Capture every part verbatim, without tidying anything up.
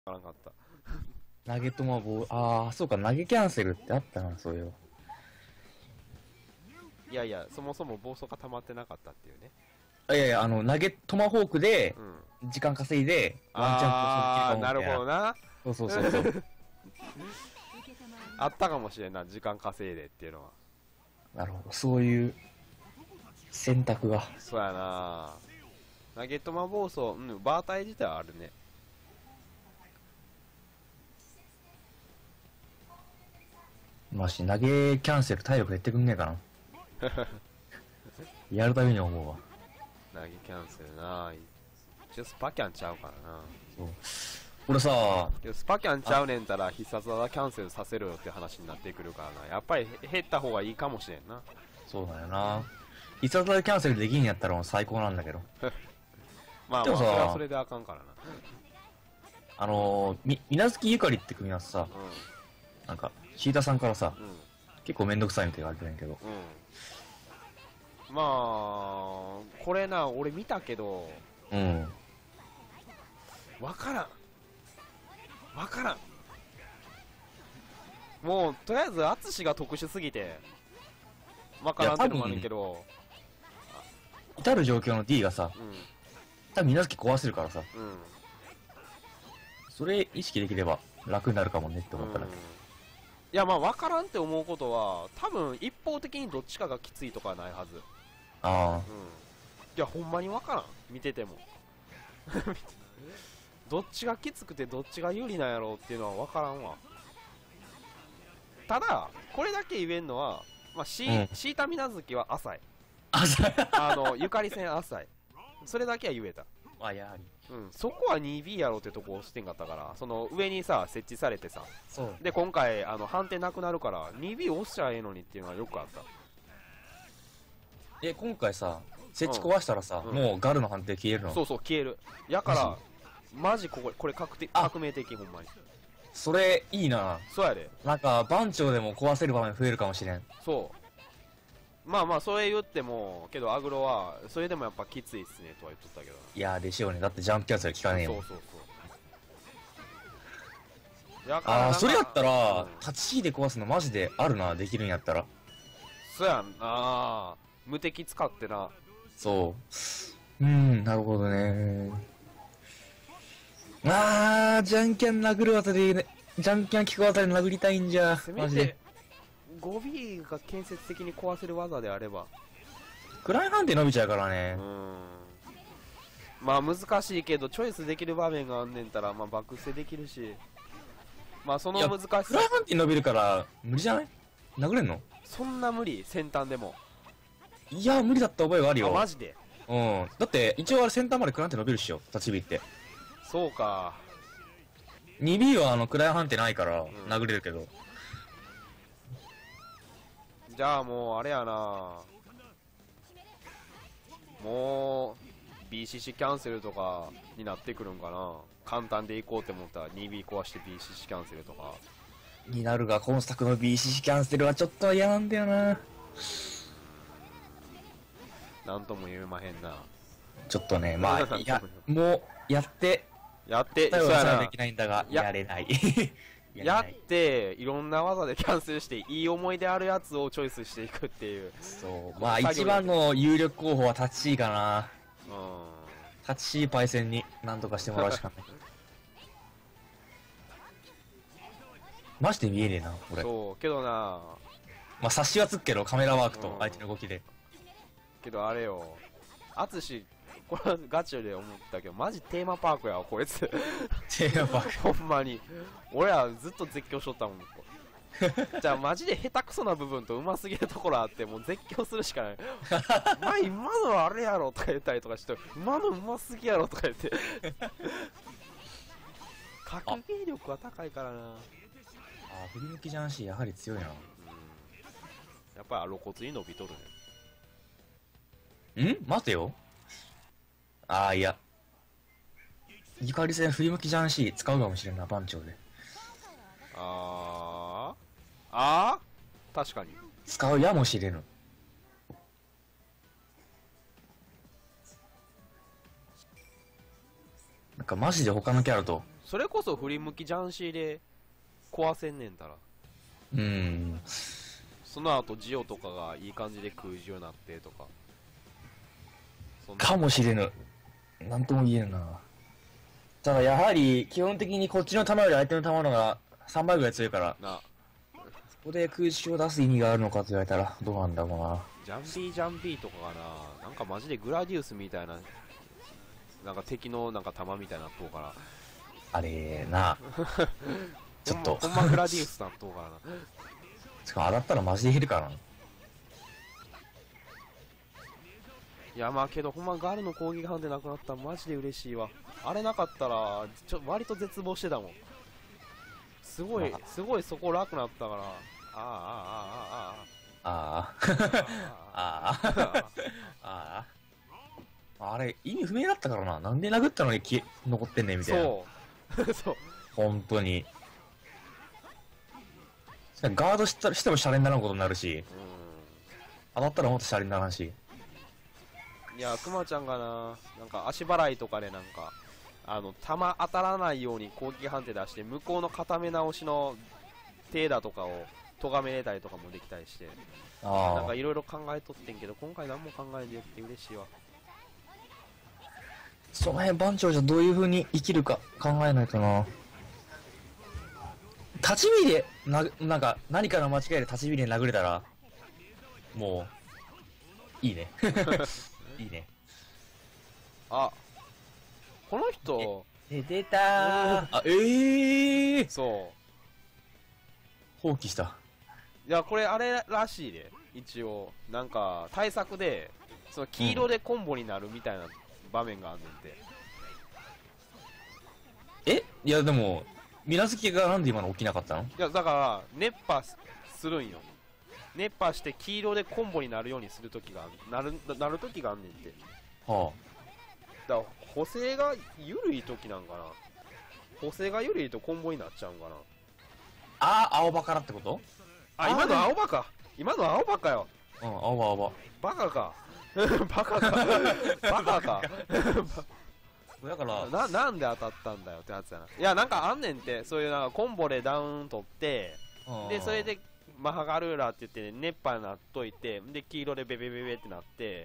らなかった。 投げとま棒、ああ、そうか、投げキャンセルってあったな、そういう。 いやいや、そもそも暴走が溜まってなかったっていうね。 いやいや、あの、投げ、トマホークで、 うん。 時間稼いで、ワンチャンあー、なるほどな。 な。 そうそうそうそう。 あったかもしれんな、時間稼いでっていうのは。 なるほど、そういう選択が。 そうやな。ナゲットマ暴走、うん、バータイ自体はあるね。 まし、投げキャンセル体力減ってくんねえかな。やるたびに思うわ。 投げキャンセルな。一応スパキャンちゃうからな。 そう。俺さ、 けどスパキャンちゃうねんたら必殺技キャンセルさせろよって話になってくるからな。やっぱり減った方がいいかもしれんな。 そうだよな。必殺技キャンセルできんやったらもう最高なんだけど。 まあまあ、それはそれであかんからな。 あのー、み、みなずきゆかりって組み合わせさ、 うなんか、シータさんからさ、 ん。うん。 結構めんどくさいみたいに言われてるんやけど。 うん。まあ、これな、俺見たけど、 うん。 わからん。わからん。もう、とりあえず、アツシが特殊すぎて、わからんってのもあるけど、 至る状況の D がさ、 うん。 多分みなずき壊せるからさ、 うん。 それ意識できれば楽になるかもねって思ったら。 うん、いや、まあ、わからんって思うことは、多分、一方的にどっちかがきついとかはないはず。 ああ。 うん。いや、ほんまにわからん。見てても。どっちがきつくてどっちが有利なんやろうっていうのはわからんわ。ただ、これだけ言えんのは、まあ、シー、 うん、 シータミナズキは浅い。 あ、そう。 あの、ゆかり線浅い。それだけは言えた。 まあ、やはり。 うん、そこは ツービー やろうってとこ押してんかったから、その上にさ、設置されてさ、 そう。 で、今回、あの、判定なくなるから、ツービー 押しちゃええのにっていうのはよくあった。 え、今回さ、設置壊したらさ、 うん、 もうガルの判定消えるの？ そうそう、消える。やから、マジここ、これ確定、革命的、ほんまに。 それ、いいな。 そうやで。 なんか、番長でも壊せる場面増えるかもしれん。 そう。まあまあ、それ言っても、けどアグロは、それでもやっぱきついっすね、とは言っとったけどな。 いやーでしょうね。だってジャンプキャンセル効かねえよ。 そうそうそう。やからああ、それやったら、 うん、 タッチ C で壊すのマジであるな、できるんやったら。 そうやんな。無敵使ってな。 そう。うーん、なるほどね。あー、ジャンキャン殴るあたりね、ジャンキャン効くあたり殴りたいんじゃ。 せめて、ゴビーが建設的に壊せる技であれば。 クライ判定伸びちゃうからね。 うーん。まあ難しいけど、チョイスできる場面があんねんたら、まあバック捨てできるし。まあその難しさ。 クライ判定伸びるから、無理じゃない？殴れんの？ そんな無理、先端でも。 いや、無理だった覚えがあるよ。 あ、マジで。 うん。だって、一応あれ先端までクライ判定伸びるっしょ、立ち火って。 そうか。 にビー はあの、クライ判定ないから、 ん殴れるけど。 じゃあもう、あれやな。もう、ビーシーシー キャンセルとかになってくるんかな。簡単でいこうって思ったら ツービー 壊して ビーシーシー キャンセルとか。 になるが、今作の ビーシーシー キャンセルはちょっと嫌なんだよな。 なんとも言えまへんな。 ちょっとね、まあ、いや、もう、やって、 やって、 答えそうやなはできないんだが、 ややれない。 やって、いろんな技でキャンセルして、いい思い出あるやつをチョイスしていくっていう。 そう。まあ、一番の有力候補はタッチ C かな。 うん。 タッチ C パイセンに何とかしてもらうしかない。マジで見えねえな、これ。 そう、けどな、 まあ、察しはつくけど、カメラワークと相手の動きで。 けどあれよ、アツシ、これはガチで思ったけど、マジテーマパークやわ、こいつ。 テーマパーク。 ほんまに。俺らずっと絶叫しとったもん。じゃあマジで下手くそな部分と上手すぎるところあって、もう絶叫するしかない。まあ今のはあれやろとか言ったりとかして、今の上手すぎやろとか言って。格ゲー力は高いからな。 ああ、振り向きじゃんし、やはり強いな。 うん。やっぱり露骨に伸びとるね。 ん待てよ。ああ、いや。ゆかり戦振り向きじゃんし、使うかもしれんな、番長で。 あー。あー確かに。 使うやもしれぬ。なんかマジで他のキャラとそれこそ振り向きジャンシーで壊せんねんたら。 うーん。 その後ジオとかがいい感じで空ジオになってとか。そんなかもしれぬ。なんとも言えんな。ただやはり、基本的にこっちの球より相手の球の方がさんばいぐらい強いから、 な、 そこで空襲を出す意味があるのかと言われたら、どうなんだろうな。 ジャンピージャンピーとかがな、なんかマジでグラディウスみたいな、なんか敵のなんか弾みたいなっとうから。 あれな。ちょっと。 ほんま、ほんまグラディウスなっとうからな。 しかも当たったらマジで減るからな。 いやまあけどほんまガルの攻撃ハンデなくなったらマジで嬉しいわ。あれなかったらちょ割と絶望してたもん。すごいまあすごいそこ楽なったから。あああああ。 ああああああ。 ああああ。あれ、意味不明だったからな。なんで殴ったのに消え残ってんねんみたいな。 そうそう。 本当に。ガードしたしてもシャレにならんことになるし、 う当たったらもっとシャレにならんし。 ん。いやクマちゃんがな、なんか足払いとかでなんかあの弾当たらないように攻撃判定出して向こうの固め直しの手だとかを咎めれたりとかもできたりして、なんああ。 かいろいろ考えとってんけど今回何も考えてなくて嬉しいわ。 その辺番長じゃどういう風に生きるか考えないとな。立ち火でな、なんか何かの間違いで立ち火で殴れたら、もう、いいね。いいね。 あ、この人、 え、出たー。あ、えーそ放棄した。 う。いや、これあれらしいで、一応。なんか、対策で、その黄色でコンボになるみたいな場面があんねんて。 えいや、でも、水無月がなんで今の起きなかったの？ いや、だから、熱波すするんよ。熱波して黄色でコンボになるようにするときがある、なる、なるときがあんねんて。 はだから、補正が緩いときなんかな。補正が緩いとコンボになっちゃうんかな。 あ。あー、青葉からってこと？ あ、今の青葉か。今の青葉かよ。 うん、青葉青葉。 バカか。バカか。バカか。 だから、 な、なんで当たったんだよってやつやな。いや、なんかあんねんって、そういうなんかコンボでダウン取って、で、それで、マハガルーラって言って、熱波になっといて、で、黄色でベベベベってなって、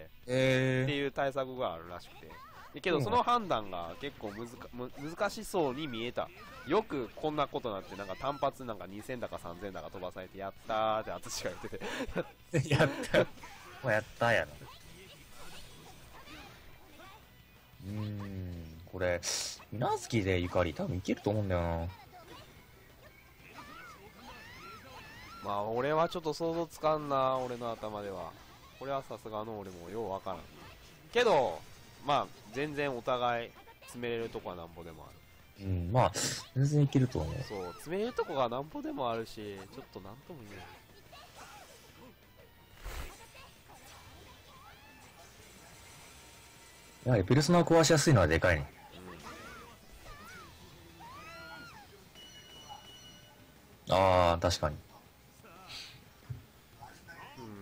えー、 っていう対策があるらしくて。でけど、その判断が結構むずかむ難しそうに見えた。よくこんなことなって、なんか単発なんかにせんだかさんぜんだか飛ばされて、やったーって淳が言ってて。 やった。もうやったやな。うーん、これ、水無月でゆかり多分いけると思うんだよな。 まあ、俺はちょっと想像つかんな、俺の頭では。これはさすがの俺もようわからん。けど、まあ、全然お互い詰めれるとこはなんぼでもある。 うん、まあ、全然いけると思う。 そう、詰めれるとこがなんぼでもあるし、ちょっとなんとも言えない。 やはりペルソナを壊しやすいのはでかいね。ああ、確かに。 うん。うん。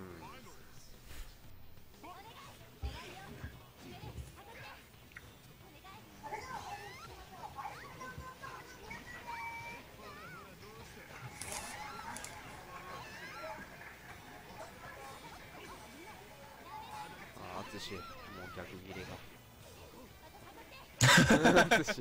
ああ、淳、もう逆切れが。淳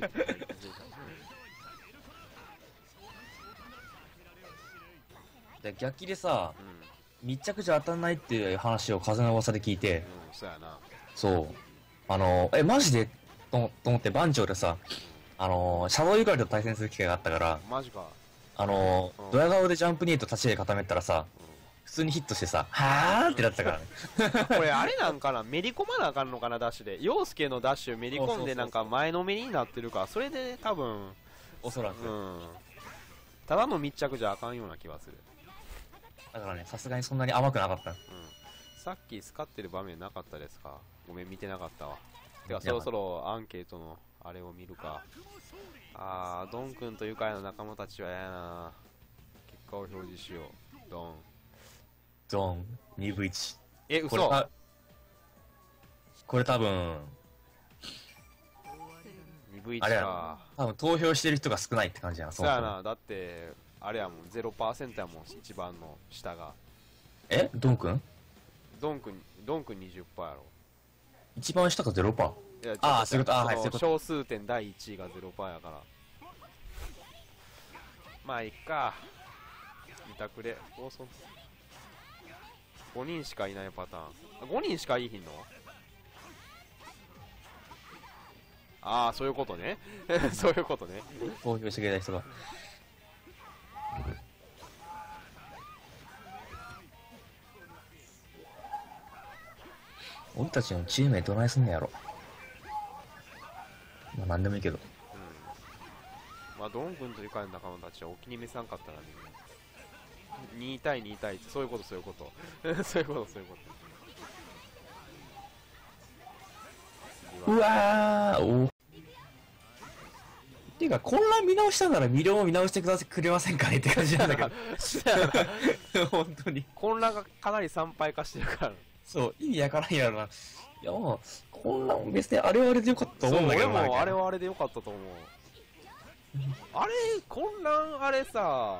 で逆切れさ、 うん。 密着じゃ当たんないっていう話を風の噂で聞いて、 うん、そうやな。 そう。あの、え、マジでとと思って番長でさ、あの、シャドウユカリと対戦する機会があったから、 マジか。 あのうん、 ドヤ顔でジャンプニート立ちで固めたらさ、普通にヒットしてさ、はーってなってたからね。 これあれなんかな、めり込まなあかんのかな、ダッシュで。陽介のダッシュめり込んでなんか前のめりになってるから、それで多分、 おそらく。 うん。ただの密着じゃあかんような気がする。 だからね、さすがにそんなに甘くなかった。 うん。さっき使ってる場面なかったですか？ごめん、見てなかったわ。てか、そろそろアンケートのあれを見るか。あー、ドン君と愉快な仲間たちは嫌やな。結果を表示しよう。ドン。 ドン、にぶいち。 え、 これ、 嘘。 あこれ多分、 にブイあれやか。 多分投票してる人が少ないって感じやな、 そうやな。だってあれやもん、ゼロパーセントやもん、一番の下が。 えドン君ドン君ドン君 にじゅっパーセント やろ。 一番下がゼロパー。 いやあーそういうことあーはいそのそういうこと小数点だいいちいがゼロパーセントやから。まあいっか。二択でどうそごにんしかいないパターン。ごにんしかいいひんの？ああ、そういうことね。そういうことね。 投票してくれた人が。俺たちのチーム名どないすんのやろ。まあなんでもいいけど。 うん。まあドン君というか仲間たちはお気に召さんかったらね。に対に対いち、そういうことそういうこと。そういうことそういうこと。 うわーおていうか混乱見直したなら魅了を見直してくださくれませんかねって感じなんだけど本当に混乱がかなり参拝化してるから。 そう意味わからんやろな。いやまあ混乱別にあれはあれでよかったと思うんだけどな。 俺もあれはあれでよかったと思う。あれ混乱あれさ、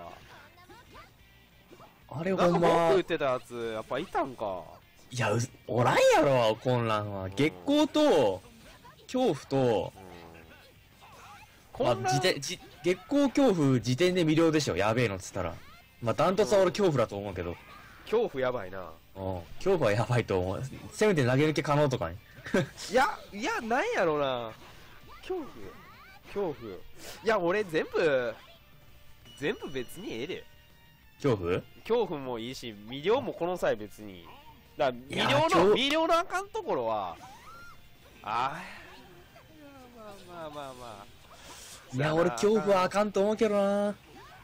あれなんかほんま文句言ってたやつやっぱいたんか。 いやうおらんやろ混乱は。月光と恐怖と、まあ、 混乱、 時点じ月光恐怖時点で魅了でしょ。やべえのっつったらまあダントツは俺恐怖だと思うけど、 恐怖やばいな。 うん恐怖はやばいと思う。せめて投げ抜け可能とかねいやいやなんやろな。恐怖恐怖いや俺全部全部別にええで。 恐怖恐怖もいいし魅了もこの際別に。だからいや魅了の恐魅了のあかんところはあーまあまあまあまあまあ。 いや俺恐怖はあかんと思うけどな。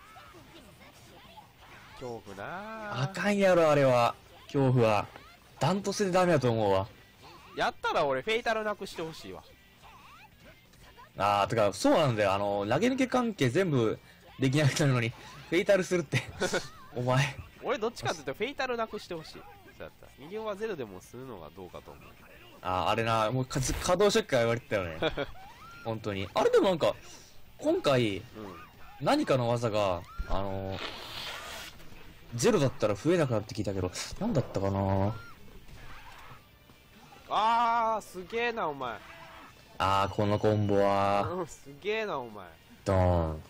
恐怖なあかんやろあれは。恐怖はダントツでダメだと思うわ。 やったら俺フェイタルなくしてほしいわ。 あーてかそうなんだよ。あの投げ抜け関係全部できなくなるのにフェイタルするってお前俺どっちかっていうとフェイタルなくしてほしい。そうやったらミリオンはゼロでもするのがどうかと思う。 あーあれなもうか稼働ショックが言われてたよね本当に。あれでもなんか今回うん何かの技があのー、ゼロだったら増えなくなって聞いたけど何だったかな。 あーすげえなお前。 あーこのコンボはうんすげえなお前。 ドーン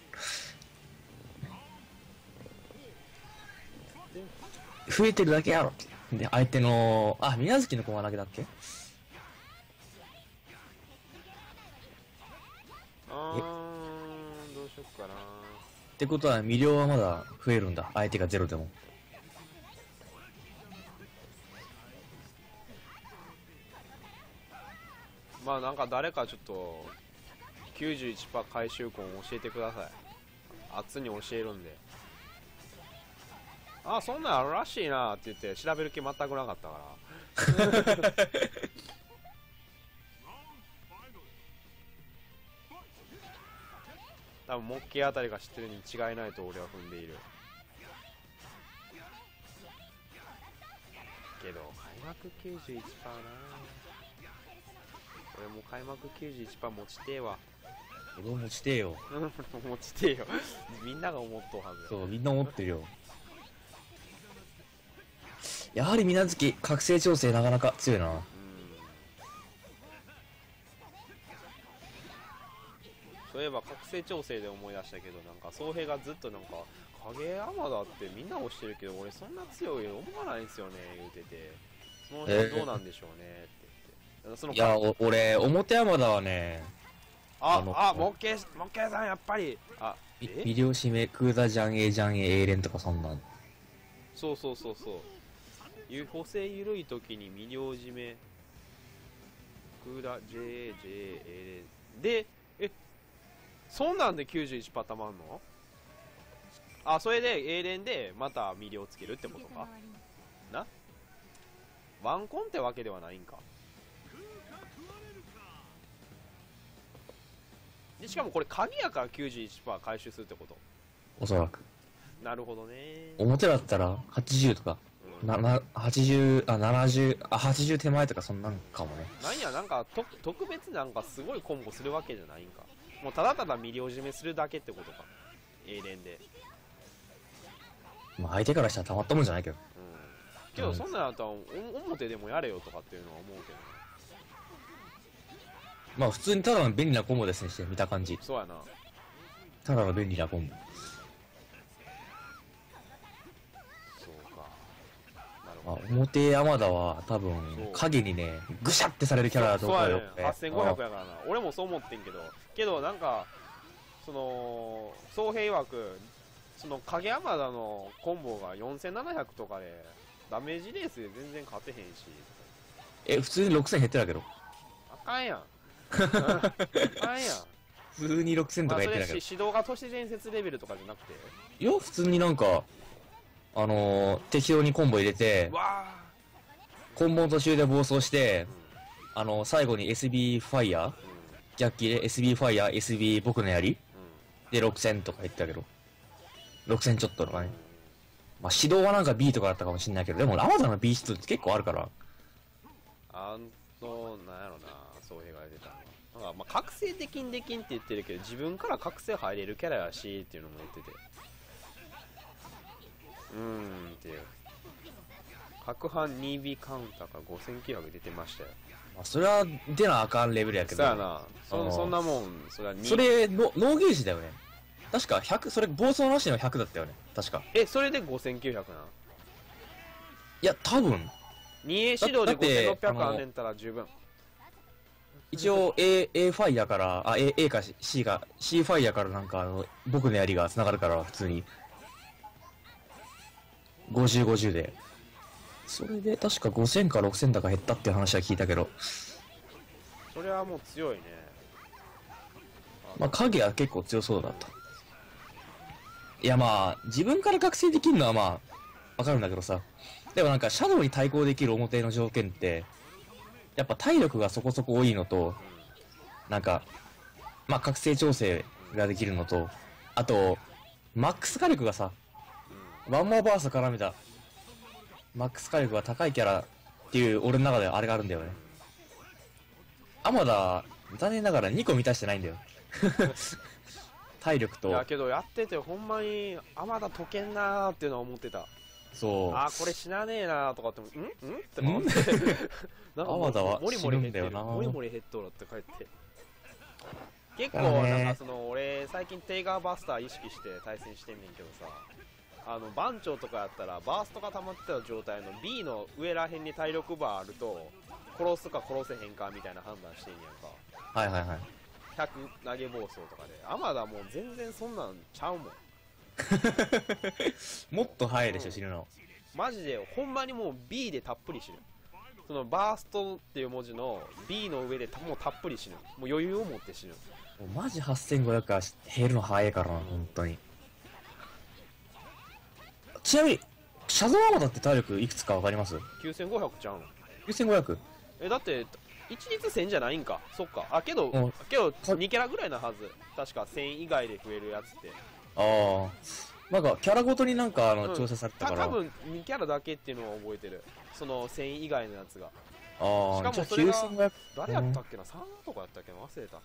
増えてるだけやろ。で相手のあ水無月の駒だけだっけ。 あーどうしよっかな。 ってことは魅了はまだ増えるんだ相手がゼロでも。 まあなんか誰かちょっと きゅうじゅういちパーセント 回収コン教えてください。あっつに教えるんで。あそんなんあるらしいなって言って調べる気全くなかったから多分モッケーあたりが知ってるに違いないと俺は踏んでいるけど開幕 きゅうじゅういちパーセント な俺も開幕 きゅうじゅういちパーセント 持ちてえわ。 俺も持ちてえよ。 持ちてえよみんなが思っとうはず。 そうみんな思ってるよ。やはり水無月覚醒調整なかなか強いな。 うんそういえば覚醒調整で思い出したけどなんか宗平がずっとなんか影山だってみんな推してるけど俺そんな強い思わないんですよね言うてて、その辺どうなんでしょうねって言って、そのいやお俺表山田はねああのあモッケーモッケーさんやっぱりあえ微量締めクーダジャンエージャンエーレンとかそんなん。 そうそうそうそうゆ補正緩い時に未了締めクーダ ジェージェーエーでえそんなんで きゅうじゅういちパーセント たまんの。あそれで A 連でまた未了つけるってことかな。ワンコンってわけではないんか。でしかもこれ鍵やから きゅうじゅういちパーセント 回収するってこと。 おそらくなるほどね。 表だったらはちじゅうとか、 うん、 ななはちじゅうあななじゅうあはちじゅう手前とかそんなんかもね。 なんやなんかと特別なんかすごいコンボするわけじゃないんか。 もうただただミリオ締めするだけってことか、英連で。 まあ相手からしたらたまったもんじゃないけど。 うんけどそんなんやったらお表でもやれよとかっていうのは思うけどね。 まあ普通にただの便利なコンボですねして見た感じ。 そうやな。 ただの便利なコンボ。 そうか。なるまあほど。 表山田は多分そう影にねぐしゃってされるキャラだとそうやね思うよ。 はっせんごひゃくやからな。俺もそう思ってんけど、けどなんかその総平曰くその影山田のコンボがよんせんななひゃくとかでダメージレースで全然勝てへんし、 え普通にろくせん減ってるだけど。 あかんやん。あかんやん。 普通にろくせんとまあそれか減ってるだけど。 し指導が都市伝説レベルとかじゃなくて、 いや普通になんかあのー、適当にコンボ入れてうわコンボの途中で暴走してー、うんあのー、最後に エスビー ファイヤー逆切れ エスビー ファイヤー エスビー 僕の槍うんでろくせんとか言ってたけどろくせんちょっととかね。 うんまあ指導はなんか B とかだったかもしれないけどでも天田の B 質って結構あるから。 あのなんやろな、そういうが出たのなんかまあ覚醒できんできんって言ってるけど自分から覚醒入れるキャラやしっていうのも言ってて、うーんっていう。白斑 にビー カウンターがごせんきゅうひゃく出てましたよ。 まあそれは出なあかんレベルやけどそうやな、そうんそんなもん。それはにそれのノーゲージだよね確かひゃくそれ暴走なしのひゃくだったよね確か。 えそれでごせんきゅうひゃくなん。 いや多分にえ指導でだってごせんろっぴゃくあのあんねんたら十分。 一応 A, A ファイヤーからあ A, A か C か C ファイヤーからなんかあの僕の槍が繋がるから普通にごじゅうごじゅうでそれで確かごせんかろくせんだか減ったっていう話は聞いたけどそれはもう強いね。 まあ影は結構強そうだった。いやまあ自分から覚醒できるのはまあわかるんだけどさでもなんかシャドウに対抗できる表の条件ってやっぱ体力がそこそこ多いのとなんかまあ覚醒調整ができるのとあとマックス火力がさワンモアバースト絡めたマックス火力が高いキャラっていう俺の中であれがあるんだよね。天田残念ながらにこ満たしてないんだよ体力といやけどやっててほんまに天田解けんなーっていうのは思ってた。 そうあーこれ死なねえなーとかってんんって思ってなんかもう天田はモリモリ減ってる死ぬんだよなモリモリ減っとるって書いて結構だからねなんかその俺最近テイガーバスター意識して対戦してんねんけどさ、あの番長とかやったらバーストが溜まってた状態の B の上らへんに体力バーあると殺すか殺せへんかみたいな判断してんやんか。 はいはいはいひゃく投げ暴走とかで天田もう全然そんなんちゃうもん。 もっと早いでしょ死ぬの。 マジでほんまにもう B でたっぷり死ぬ。そのバーストっていう文字の B の上でたもうたっぷり死ぬ。もう余裕を持って死ぬ。 もうマジはっせんごひゃくは減るの早いからな本当に。ちなみにシャドウアマダって体力いくつかわかります？ きゅうせんごひゃくちゃうの。 きゅうせんごひゃく。 えだって一律せんじゃないんか。そっか。あけどうんけどにキャラぐらいなはず。確かせん以外で増えるやつって。 ああなんかキャラごとになんかあの、 うん調整されてたからた多分にキャラだけっていうのを覚えてる。そのせん以外のやつが。 ああじゃあしかもそれがきゅうせんごひゃく誰やったっけな、さんとかやったっけな、忘れた。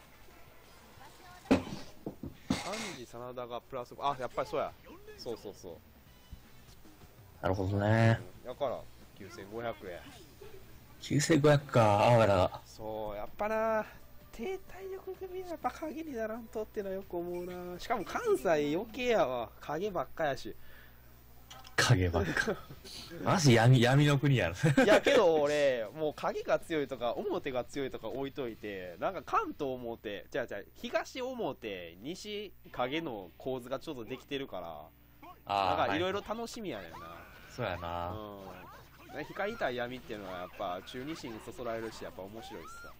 三時真田がプラスあやっぱりそうや。そうそうそう。 なるほどね。 だからきゅうせんごひゃくえん。 きゅうせんごひゃくかあわだがそうやっぱな低体力組はやっぱ影にならんとってのはよく思うな。しかも関西余計やわ、影ばっかやし。 影ばっかマジ闇闇の国やろいやけど俺もう影が強いとか表が強いとか置いといて、なんか関東表じゃあじゃあ東表西影の構図がちょっとできてるから、 あなんかいろいろろ楽しみやねんな。 そうやな、 うん、光りたい闇っていうのはやっぱ中二心にそそられるし、やっぱ面白いしさ。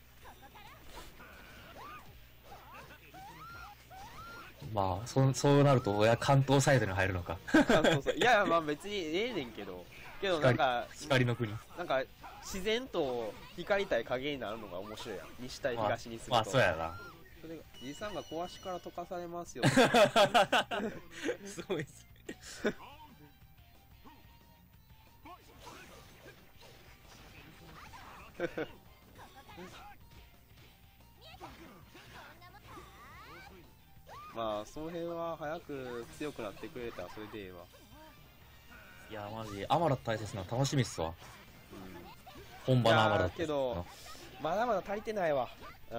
まあそそうなると親関東サイドに入るのか関東さいやいやまあ別にええねんけど、けどなんか光の国なんか自然と光りたい影になるのが面白いやん、西対東にすると。 まあそうやなそれがじいさんが壊しから溶かされますよすごいっすまあその辺は早く強くなってくれたらそれでええわ。 いやマジアマダ大切なの楽しみっすわ。 うん、 本場のアマダいやーけどまだまだ足りてないわ。うん、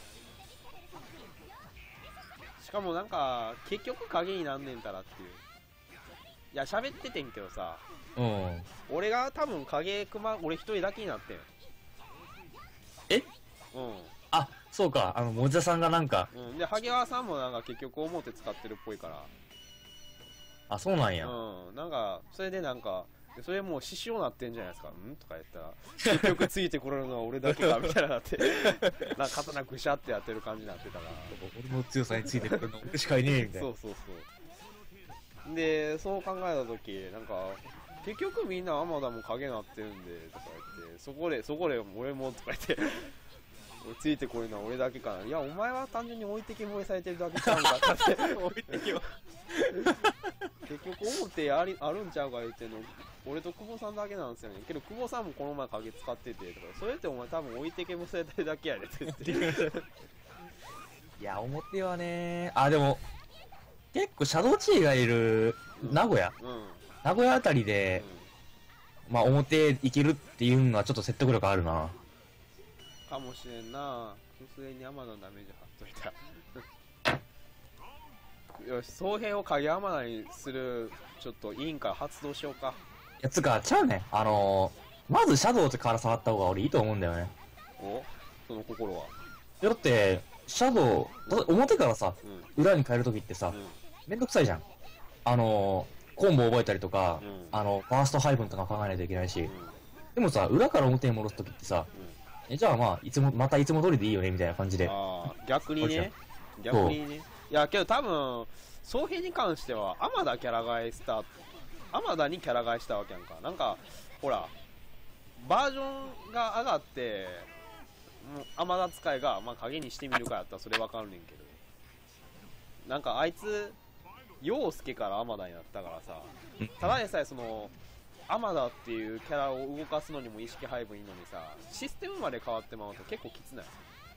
しかもなんか結局影になんねんたらっていう。いや喋っててんけどさ、 うん。 俺が多分影熊俺一人だけになってん。 え、 うあ、そうか、あのもじゃさんがなんか、 ん、うん、で萩原さんもなんか結局表使ってるっぽいから、 あ、そうなんや。 うん、なんかそれでなんかそれもう獅子王なってんじゃないですか、んとか言ったら結局ついてこれるのは俺だけかみたいななってなんか刀ぐしゃってやってる感じになってたから、 俺の強さについてくるの俺しかいねえみたいな。 そうそうそう。でそう考えた時なんか結局みんな天田も影なってるんでとか言って、そこでそこで俺もとか言ってついてこれるのは俺だけかな。いやお前は単純に置いてけぼりされてるだけちゃうんかって置いてけぼ結局表ありあるんちゃうか言ってんの俺と久保さんだけなんですよね。けど久保さんもこの前影使っててとか、それってお前多分置いてけぼりされてるだけやでって言っていや表はね、あでも結構シャドウチーがいる名古屋、 うん、うん、 名古屋あたりで、まあ表行けるっていうのはちょっと説得力あるな。 かもしれんな。普通に山のダメージ貼っといたよし、総編を影山名にするちょっと委員会発動しようか。 いやつかちゃうね、あのー、まずシャドウってから触った方が俺いいと思うんだよね。 お、その心は。 だってシャドウ表からさ、 うん、 裏に変えるときってさ、 うん、 めんどくさいじゃん。あのー、コンボ覚えたりとか、 うん、 あのファースト配分とか考えないといけないし、 うん、 でもさ裏から表に戻すときってさ、 うん、 えじゃあまあいつもまたいつも通りでいいよねみたいな感じで。 ああ逆にね、逆にね。いやけど多分総編に関しては天田キャラ替えした天田にキャラ替えしたわけやんか。なんかほらバージョンが上がってもう天田使いが、まあ、影にしてみるかやったらそれわかるねんけど、なんかあいつ陽介から天田になったからさ、ただでさえその天田っていうキャラを動かすのにも意識配分いいのにさ、システムまで変わってまうと結構きつない？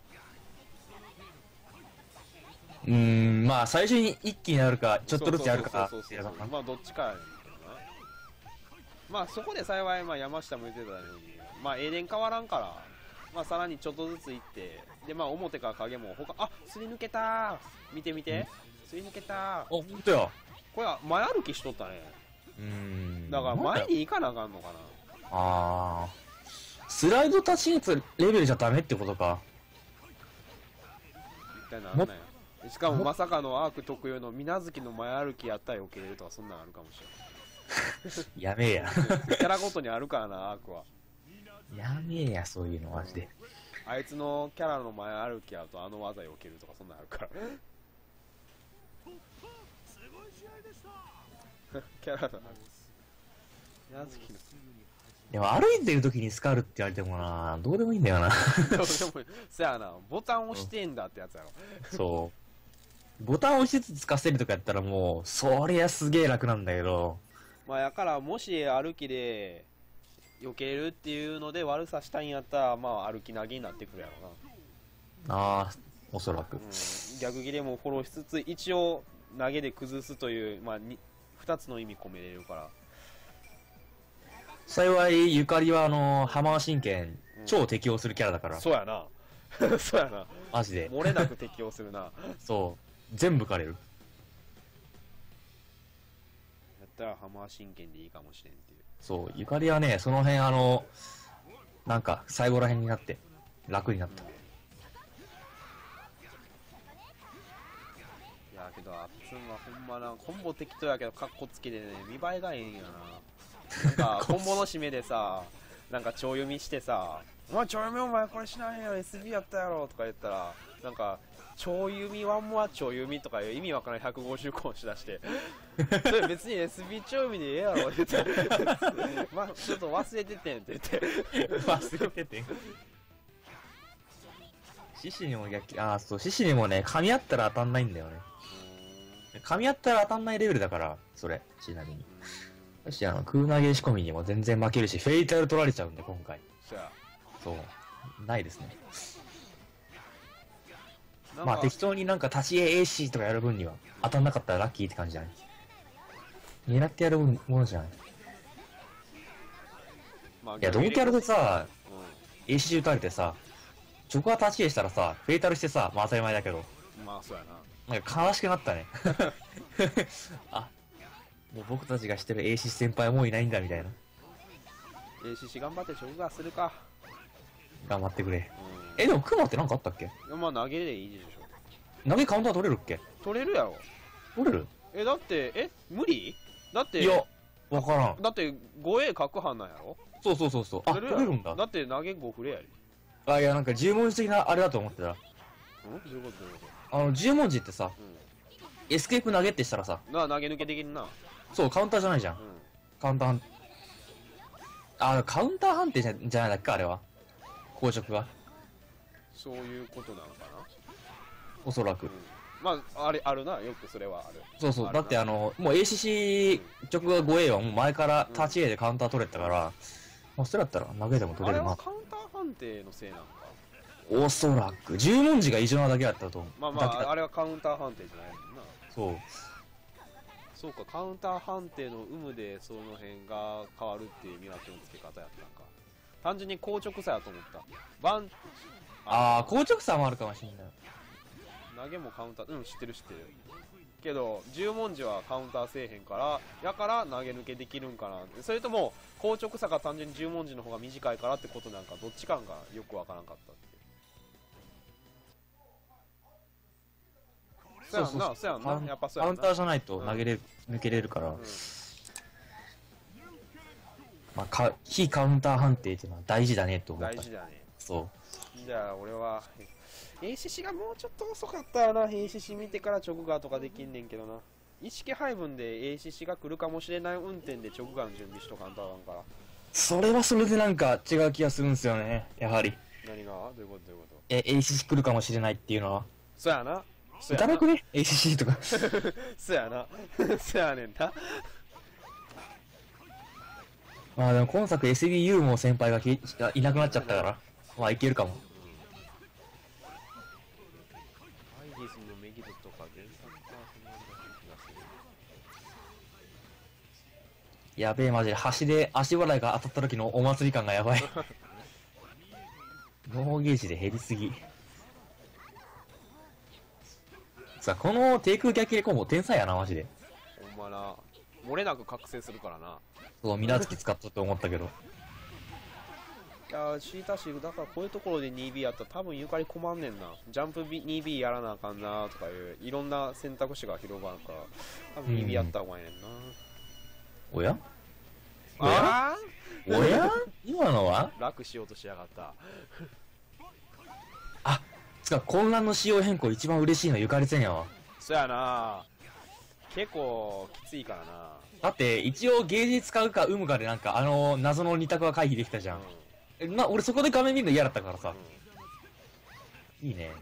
うーん、まあ最初に一気になるかちょっとずつやるかそうそうそうそう、まあどっちかやねんけどな。まあそこで幸いまあ山下も言ってたように、まあエデン変わらんから、まあさらにちょっとずついって、でまあ表から影も他、あすり抜けたー、見て見て、すり抜けたー。 あ、ほんとや。 これは前歩きしとったね。 うーん、 だから前に行かなあかんのかな。 あー、スライド立ちにつレベルじゃダメってことか。 一体なんなんや。しかもまさかのアーク特有の水無月の前歩きやったら避けれるとか、そんなんあるかもしれないやめえや。 キャラごとにあるからな、アークは。 やめえや、そういうのマジで。 あいつのキャラの前歩きやとあの技避けるとか、そんなんあるからキャラの水無月のでも歩いてる時にスカルって言われてもな、どうでもいいんだよな。 どうでもいい。そやな、ボタン押してんだってやつやろ。 そう。ボタン押しつつかせるとかやったらもう、そりゃすげえ楽なんだけど。 まあやからもし歩きで避けるっていうので悪さしたいんやったら、まあ歩き投げになってくるやろな。 ああ、おそらく。 うん、逆切れもフォローしつつ一応投げで崩すという、まあ、にふたつの意味込めれるから。 幸いゆかりはあのハマー神剣うん超適応するキャラだから、 そうやなそうやな、 マジで漏れなく適応するなやそう全部狩れる。 ったらハマー神剣でいいかもしれんっていう。 そうゆかりはねその辺あのなんか最後らへんになって楽になった、 うん、いやけどあっつんはほんまなコンボ適当やけどカッコつけでね見栄えがええんやな。なんかコンボの締めでさ、なんか超読みしてさ、お前超読みお前これしないよ エスビー やったやろとか言ったら、なんか超読みワンモア超読みとかいう意味わからないひゃくごじゅうコンしだしてそれ別に エスビー 超読みでええやろって言ってまあちょっと忘れててんって言って忘れててん獅子にも逆あーそう獅子にもね噛み合ったら当たんないんだよね。噛み合ったら当たんないレベルだからそれちなみに。だしあの空投げ仕込みにも全然負けるしフェイタル取られちゃうんで今回そやそうないですね。 まあ適当になんか立ち絵 エーシー とかやる分には当たんなかったらラッキーって感じじゃない。狙ってやるものじゃない。 まあ、 いや、同キャラでさ、 うエーシー 打たれてさ、直が立ち絵したらさ、フェイタルしてさ、まあ当たり前だけど、 ん、まあそうやな。 なんか悲しくなったね。あ、もう僕たちが知ってる エーシー 先輩はもういないんだみたいな。 エーシーシー 頑張って直がするか。 頑張ってくれ。 うえ、でもクマってなんかあったっけ？ ん。まあ投げでいいでしょ。 投げカウンター取れるっけ？ 取れるやろ。 取れる？ え、だって、え、無理だって、 いや、わからん。 だって ごエー 角半なんやろ。 そうそうそうそう。あ、 取れるやろ取れるんだ。 だって投げごフレやり。 あ、いや、なんか十文字的なあれだと思ってた。 んどういうことどういうこあの、十文字ってさ、 とエスケープ投げってしたらさ、 うん。なあ、投げ抜けできるな。 そう、カウンターじゃないじゃん。 うん。 カウンター判、あ、カウンター判定じゃじゃないだっけあれは。硬直が。 そういうことなのかおそらく。 な。うん。まあ、あれ、あるな。よくそれはある。 そうそう。 あるなだってあの、もう エーシーシー 直が ごエー はもう前から立ち絵でカウンター取れてたから、まあ、それだったら投げでも取れるな。 あれはカウンター判定のせいなのか。 おそらく。十文字が異常なだけだったと思う。 まあまあ、 だけだあれはカウンター判定じゃないもんな。 そう。 そうか、カウンター判定の有無でその辺が変わるっていう見分けのつけ方やったんか。単純に硬直さやと思った。バン、 ああ、硬直さもあるかもしれない。 投げもカウンター、うん、知ってる知ってる。けど、十文字はカウンターせえへんから、やから投げ抜けできるんかな。それとも、硬直さが単純に十文字の方が短いからってことなんか、どっちかがよくわからんかったっていう。そうやんな、そうやんな。やっぱそうやんな。 カウンターじゃないと投げれる、抜けれるから、 うん、 まあ、か非カウンター判定っていうのは大事だねと思った。 大事だね。 そう。 じゃあ、俺は、エーシーシー がもうちょっと遅かったよな。 エーシーシー 見てから直ガーとかできんねんけどな。意識配分で エーシーシー が来るかもしれない運転で直ガーの準備しとかんとあかんから。 それはそれでなんか違う気がするんですよね、やはり。 何がどういうことどういうこと。 え、エーシーシー 来るかもしれないっていうのは。 そやな。そやな。 打たなくね ?エーシーシー とか。 そやな。そやねんな。 まあでも今作 エスビー ユーも先輩がきいなくなっちゃったから、まあいけるかも。 アイリスのメギドとか原作はそんなに気がする。 やべえ、マジで端で足払いが当たった時のお祭り感がやばい。ノーゲージで減りすぎ。さあ、この低空逆切れコンボ天才やな、マジで。 ほんまな。漏れなく覚醒するからな。 そう、みなつき使ったと思ったけど。 いやー、シータシルだからこういうところで ツービー やったら多分ゆかり困んねんな。ジャンプ ツービー やらなあかんなとかいういろんな選択肢が広がるから多分 ツービー やった方がいいねんな。 おやあおや今のはー楽しようとしやがった。 あ、つか混乱の仕様変更一番嬉しいのゆかり戦やわ。 そやな。結構きついからな。 だって一応ゲージ使うか有無かでなんかあの謎の二択は回避できたじゃん。 うんえな、俺そこで画面見るの嫌だったからさ。 うんいいね。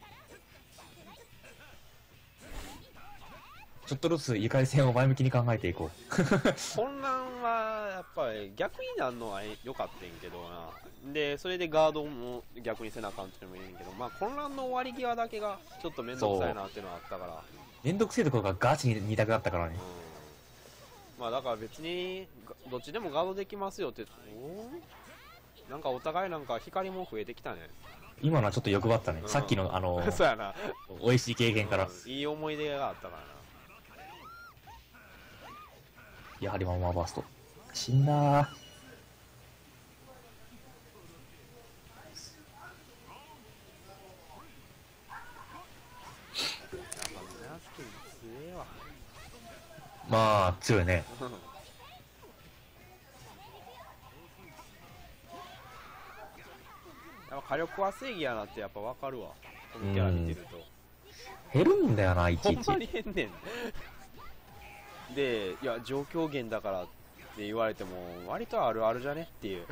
ちょっとずつゆかり戦を前向きに考えていこう。 混乱はやっぱり逆になんのは良かったんけどな。でそれでガードも逆にせなあかんっていうのもいいんけど、まあ混乱の終わり際だけがちょっと面倒くさいなっていうのはあったから。 めんどくせえところがガチに二択だったからね。 うん、まあだから別にどっちでもガードできますよって。おなんかお互いなんか光も増えてきたね。 今のはちょっと欲張ったね。 うんさっきのあのー、 そうやな。 美味しい経験から。 うんいい思い出があったからな。 やはりママバースト。死んだー。 やっぱみなすけ強えわ。 まあ、強いね。 やっぱ火力は正義やなってやっぱ分かるわ。このキャラ見てると。 減るんだよな、いちいち。 ほんまに変ねん。で、いや、状況源だからって言われても、割とあるあるじゃねっていう。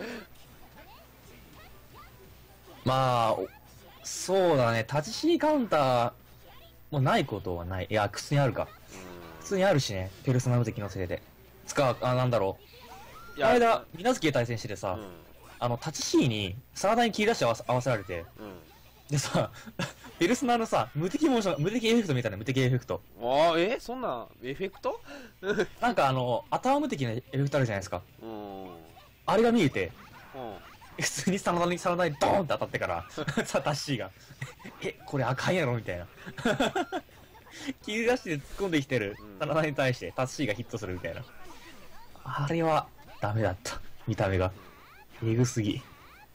まあ、おそうだね。立ち死にカウンターもないことはない。いや、普通にあるか。普通にあるしね。ペルソナ無敵のせいで。つか、あ、なんだろう。 いや、 この間、水無月で対戦しててさ、 うん。 あの、立ち C に、サラダに切り出して合わせ合わせられて、 うん。 でさ、ペルソナのさ、無敵モーション、無敵エフェクトみたいな無敵エフェクト。 ああ、えそんなエフェクトなんかあの、頭無敵のエフェクトあるじゃないですか。 うん。うん。 あれが見えて、普通にサナダにサナダにドーンって当たってから、さ、タッシーが、え、これあかんやろみたいな。切り出して突っ込んできてるサナダに対してタッシーがヒットするみたいな。あれはダメだった。見た目が。えぐすぎ。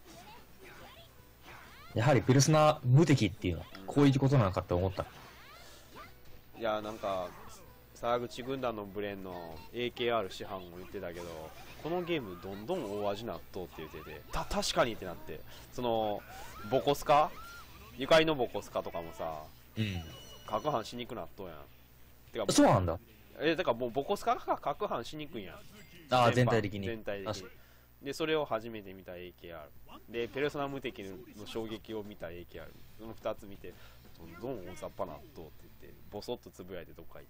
やはりペルソナ無敵っていうのは、こういうことなのかって思った。 いや、なんか、沢口軍団のブレーンの エーケーアール 師範も言ってたけど、このゲームどんどん大味納豆って言ってて、た、確かにってなって、その、ボコスカゆかりのボコスカとかもさ、 うん。 攪拌しにくなっとうやん。てか、 そうなんだ。 え、だからもうボコスカが攪拌しにくいやん。 ああ、全体的に。 全体的に。で、それを初めて見た エーケーアール。で、ペルソナ無敵の衝撃を見た エーケーアール。そのふたつ見て、どんどん大雑把納豆って言って、ボソッとつぶやいてどっか行って。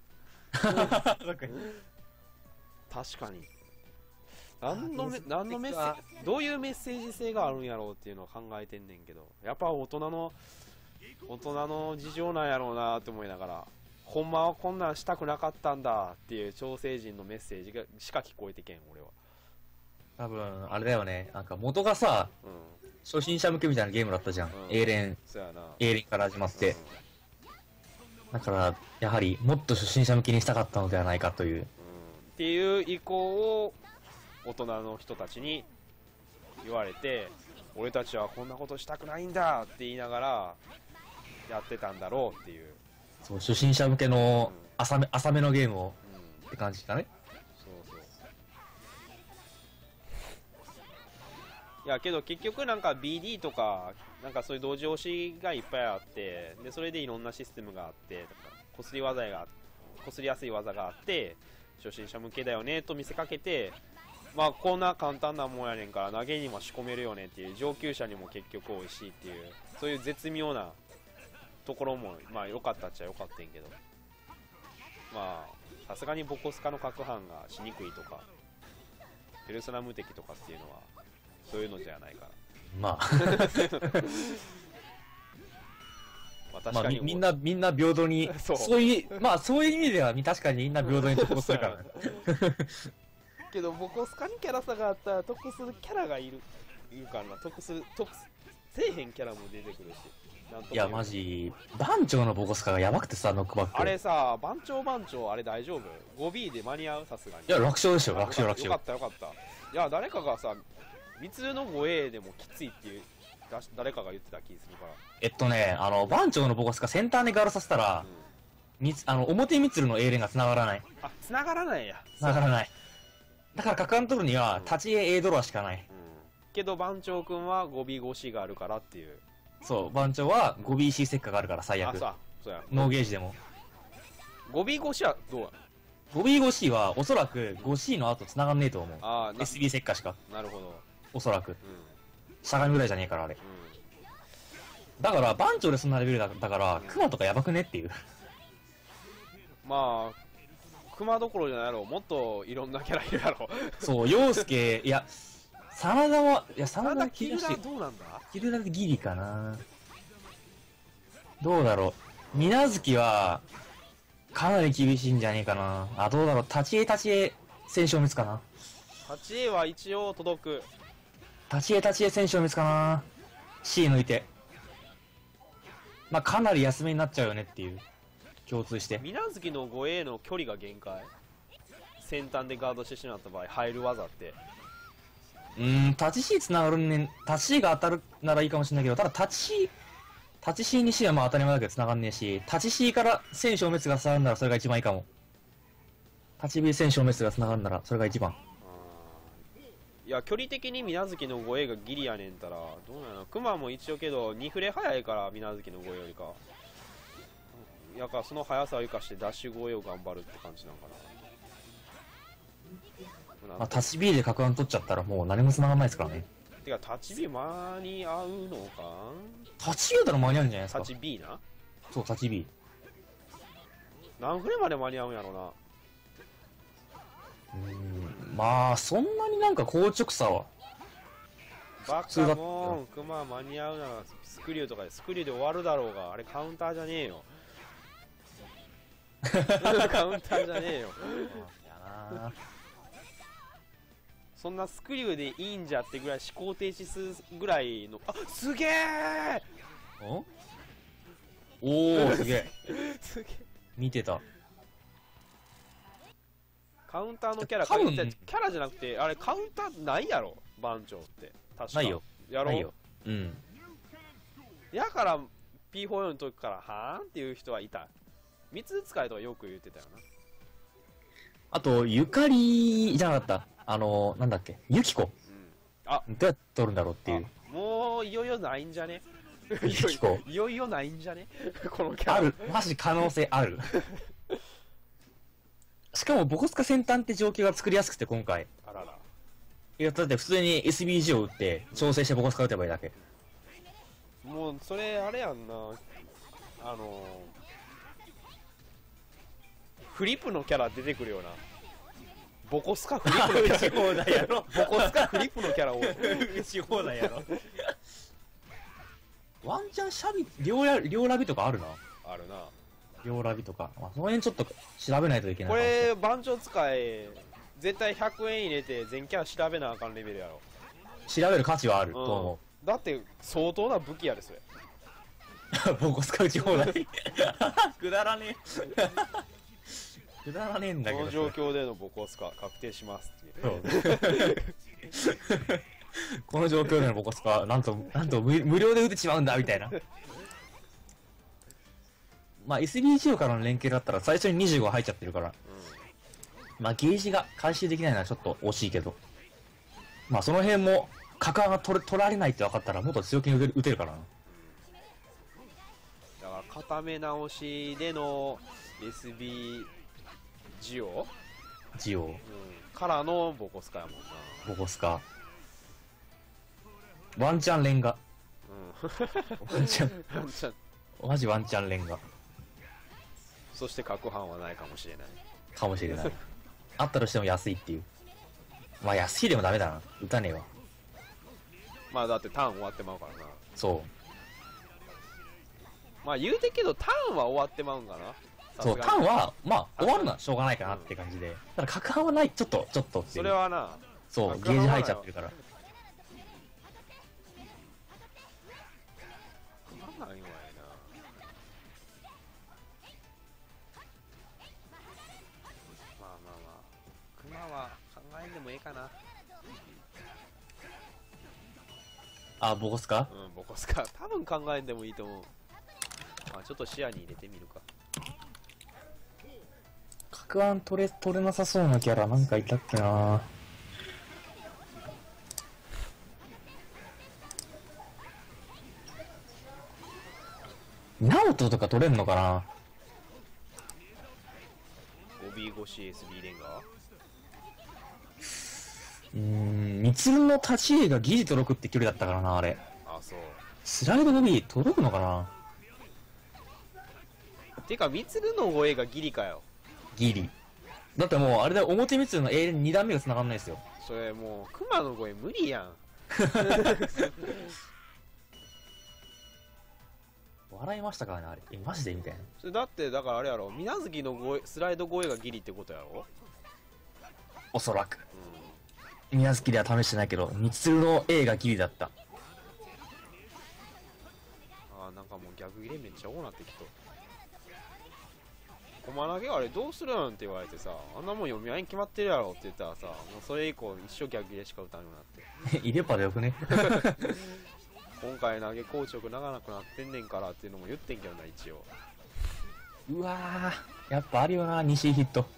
確かに何のめ何のメッセージ、どういうメッセージ性があるんやろうっていうのを考えてんねんけど、やっぱ大人の大人の事情なんやろうなって思いながら、ほんまはこんなんしたくなかったんだっていう超成人のメッセージがしか聞こえてけん俺は。 多分あれだよね、なんか元がさ、うん、初心者向けみたいなゲームだったじゃん、うん、エーレンそうやな、 エーレンから始まって、うん、だからやはりもっと初心者向けにしたかったのではないかという、うん、 っていう意向を大人の人たちに言われて、俺たちはこんなことしたくないんだって言いながらやってたんだろうっていう、 そう初心者向けの浅め、浅めのゲームを、うん、って感じだね。 そうそう。いやけど結局なんか ビーディー とかなんかそういう同時押しがいっぱいあって、でそれでいろんなシステムがあって、こすり技がこすりやすい技があって初心者向けだよねと見せかけて、まあこんな簡単なもんやねんから投げにも仕込めるよねっていう、上級者にも結局美味しいっていう、そういう絶妙なところもまあ良かったっちゃ良かったんけど、まあさすがにボコスカの攪拌がしにくいとかペルソナ無敵とかっていうのはそういうのじゃないから、 まあまあ確かに、 まあ、みんなみんな平等にそう、そういうまあそういう意味では確かにみんな平等に得するからねけどボコスカにキャラ差があったら得するキャラがいるいるからな、得する得せえへんキャラも出てくるし、なんといやマジ番長のボコスカがやばくてさ、ノックバックあれさ、番長番長あれ大丈夫 ?ごビー で間に合う？さすがに。 いや楽勝でしょ、楽勝楽勝。 よかったよかった。いや誰かがさ、みつるの ごエー でもきついっていう誰かが言ってた気するから。 えっとね、あの番長のボコスカセンターにガードさせたら、うん、みつあの表みつるの エー レンが繋がらない。 あ、繋がらないや。 繋がらない。だからカカン取るには、うん、立ち絵 A ドローしかない、うん、 けど番長くんは ごビーごシー があるからっていう。 そう番長は ごビーシー 石化があるから最悪。あ、そうやノーゲージでもごビーごシー はどうや。 ごビーごシー はおそらく ごシー の後繋がんねえと思う。 ああエスビー 石化しか。 なるほど、 おそらく、うん、しゃがみぐらいじゃねえからあれ、うん、だから番長でそんなレベルだだから、うん、クマとかやばくねっていう。 まあクマどころじゃないやろ、もっといろんなキャラいるやろそう陽介いや真田は、いや、真田キルラどうなんだ。 キルラでギリかな。どうだろう。水無月は、かなり厳しいんじゃねえかな。あ、どうだろう。立ち絵立ち絵戦勝滅かな。 立ち絵は一応届く。 立ち絵立ち絵戦勝滅かな。C 抜いて。まあ、かなり安めになっちゃうよねっていう。共通して。 水無月の ごエー の距離が限界。先端でガードしてしまった場合、入る技って。 うーん、立ち C つながるね。立ち C が当たるならいいかもしれないけど、ただ立ち C、立ち C に C はまあ当たり前だけどつながんねえし、立ち C から戦消滅がつながるならそれが一番いいかも。立ち B 戦消滅がつながるならそれが一番。 いや、距離的に水無月の ごエー がギリやねんたら、どうなの。クマも一応けど、にフレ早いから水無月の ごエー よりか。やからその速さを生かしてダッシュ ごエー を頑張るって感じなのかな。 まあ、タッチ B で角眼取っちゃったらもう何も繋がんないですからね。 てか、タッチ B 間に合うのか。 タッチ B だったら間に合うんじゃないですか。 タッチ B な。 そう、タッチ B。 何フレまで間に合うんやろうな。 うーん、まあ、そんなになんか硬直さは。 バ普通だったカモンクマ間に合うならスクリューとかでスクリューで終わるだろうが、あれカウンターじゃねえよカウンターじゃねえよやな。 そんなスクリューでいいんじゃってぐらい思考停止するぐらいの、あすげえおおー、すげえ。 すげえ見てた。 カウンターのキャラ多分キャラじゃなくてあれカウンターないやろ番長って確かないよ。 やろないよ。うん。 やから ピーフォーよん の時からはーんっていう人はいた。三つ使いとかよく言ってたよな。 あと、ゆかりじゃなかった。あの、なんだっけ、ゆきこ。 うん、あどうやって取るんだろうっていう。 もういよいよないんじゃねゆきこ。 いよいよないんじゃねこのキャラある。マジ可能性ある。しかも、ボコスカ先端って状況が作りやすくて、今回。 あらら。 いや、だって普通に エスビージー を打って、調整してボコスカ打てばいいだけ。 もうそれあれやんな、あのフリップのキャラ出てくるような、ボコスカフリップのキャラ放題やろ。 ボコスカフリップのキャラを打ち放題やろ。ワンチャンシャビ、両ラ両ラビとかあるな。 あるな。 両ラビとか。まあ、その辺ちょっと調べないといけないこかもしれない。 れ番長使い絶対ひゃくえん入れて全キャラ調べなあかんレベルやろ。 調べる価値はあると思だって相当な武器やでそれ。 う。ボコスカ打ち放題。くだらねえ。くだらねえんだけど。 この状況でのボコスカ確定しますっていう。 この状況でのボコスカ、なんと、なんと無無料で打ってしまうんだ、みたいな。まあ、エスビージー からの連携だったら最初ににじゅうご入っちゃってるから。 うん、 まあ、ゲージが回収できないのはちょっと惜しいけど。まあ、その辺も、カカが取れ取られないって分かったらもっと強気に打てる打てるからな。 だから固め直しでの エスビー ジオ、 ジオ、 うん、からのボコスカやもんな。 ボコスカ。ワンチャンレンガ。 うん、 ワンチャン、 ワンチャンマジワンチャンレンガ。 そして角販はないかもしれない。 かもしれない。あったとしても安いっていう。まあ安いでもダメだな。打たねえわ。 まあだってターン終わってまうからな。 そう。 まあ言うてけどターンは終わってまうんかな。 そう、ターンは、まあ、終わるのはしょうがないかなって感じで。ただ、角販はない、ちょっと、ちょっとっていう。 それはな、 そう、 角販はゲージ入っちゃってるから。 なんなんよやな。まあまあまあ、クマは考えんでもええかな。 あ、ボコスかうん、ボコスカ。多分考えんでもいいと思う。まあちょっと視野に入れてみるか。 角案取れ、取れなさそうなキャラなんかいたっけな。ナオトとか取れんのかな。 帯越し エスビー レンガー。 うーん、ミツルの立ち絵がギリ届くって距離だったからな、あれ。 あ、そう。 スライド帯届くのかな。 てか、ミツルの護衛がギリかよ。 ギリ。だってもう、あれだよ、表ミツルの永遠にに段目が繋がんないですよ。 それもう、クマの護衛無理やん。 笑いましたからね、あれ。え、マジでみたいな。 それだって、だからあれやろ、水無月の護衛スライド護衛がギリってことやろ。 おそらく。 う宮月では試してないけど、ミツルの A がギリだった。 ん。あー、なんかもう逆切れめっちゃ多なってきと。駒投げあれどうするんって言われてさ、あんなもん読み合いに決まってるやろって言ったらさ、もうそれ以降一生逆切れしか打たんようになって。 イレパでよくね。 今回投げ硬直長なくなってんねんからっていうのも言ってんけどな、一応。 うわー、やっぱあるよな、西ヒット。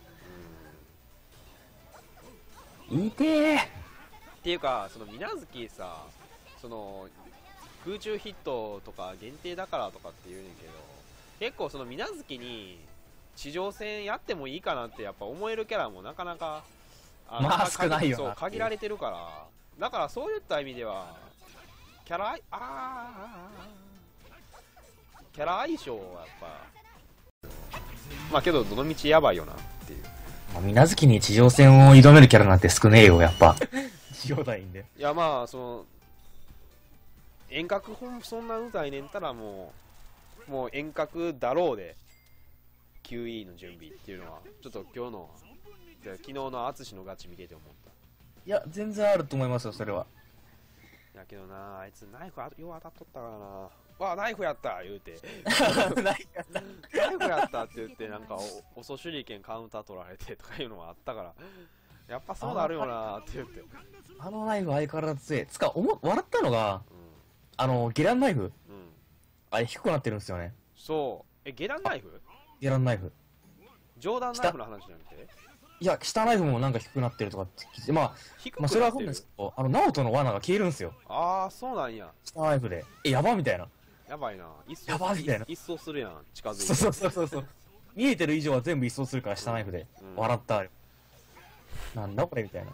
いてー。 っていうか、その水無月さ、その空中ヒットとか限定だからとかって言うねんけど、結構その水無月に地上戦やってもいいかなってやっぱ思えるキャラもなかなかあまあ少ないよなそう限られてるから、だからそういった意味ではキャラあーキャラ相性はやっぱまあけどどの道やばいよなっていう。 まあ、水無月に地上戦を挑めるキャラなんて少ねえよ、やっぱ。地上隊員で。 いやまあその遠隔ほんそんなうざいねんたらもうもう遠隔だろうで キューイー の準備っていうのはちょっと今日ので昨日の淳のガチ見てて思った。 いや、全然あると思いますよ、それは。 やけどな、あいつナイフあよう当たっとったからな。わあ、ナイフやった言うてナイフやったって言ってなんかお遅手裏剣カウンター取られてとかいうのがあったから、やっぱそうなるよなって言って。 あのナイフ相変わらず強い。つか、おも笑ったのが、 うん、 あのゲランナイフ、 うん、 あれ低くなってるんですよね。 そう。え、ゲランナイフ？ ゲランナイフ。 ジョーダンナイフの話じゃなくて？ いや、下ナイフもなんか低くなってるとかって聞いて、まあ、まあ、それはそうですけど、あの、ナオトの罠が消えるんですよ。 ああ、そうなんや。 下ナイフで。え、やばみたいな。 やばいな。一掃やばみたいな。 一掃するやん、近づいて。 そうそうそうそう。見えてる以上は全部一掃するから、下ナイフで。うん、笑ったあれ。なんだこれみたいな。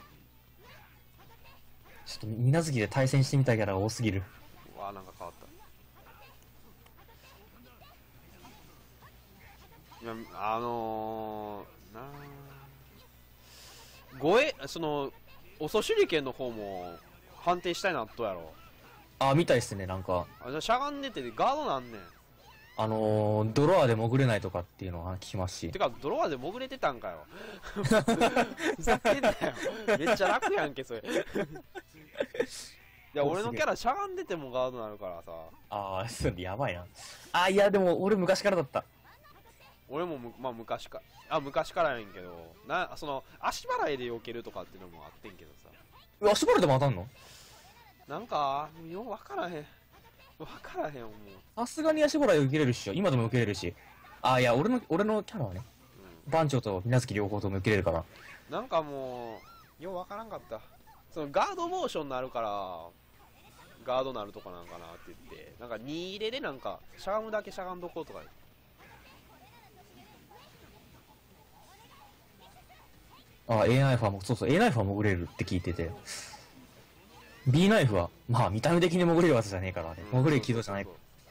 ちょっと、水無月で対戦してみたいキャラが多すぎる。 うわ、なんか変わった。いや、あのー、なー。護衛、その、遅手裏剣の方も判定したいなとやろ。 あ、みたいっすね、なんか。 あ、じゃあしゃがんでてガードなんねん。 あのー、ドロアで潜れないとかっていうのは聞きますし。 てか、ドロアで潜れてたんかよ。ふざけんなよ。めっちゃ楽やんけ、それ。いや、俺のキャラしゃがんでてもガードなるからさ。 ああ、それやばいな。あ、いや、でも俺昔からだった。 俺もむ、まあ昔か、あ、昔からやねんけど、な、その、足払いで避けるとかっていうのもあってんけどさ。 足払いでも当たんの？なんか、よう分からへん。分からへん、もう。 さすがに足払い受けれるっしょ。今でも受けれるし。ああ、いや、俺の、俺のキャラはね、うん、番長と水無月両方とも受けれるから。 なんかもう、よう分からんかった。その、ガードモーションになるから、ガードなるとかなんかなって言って、なんかに入れでなんか、しゃがむだけしゃがんどこうとか。 ああ、A ナイフはも、そうそう、A ナイフは潜れるって聞いてて。B ナイフは、まあ見た目的に潜れる技じゃねえからね。うん、潜れる軌道じゃない。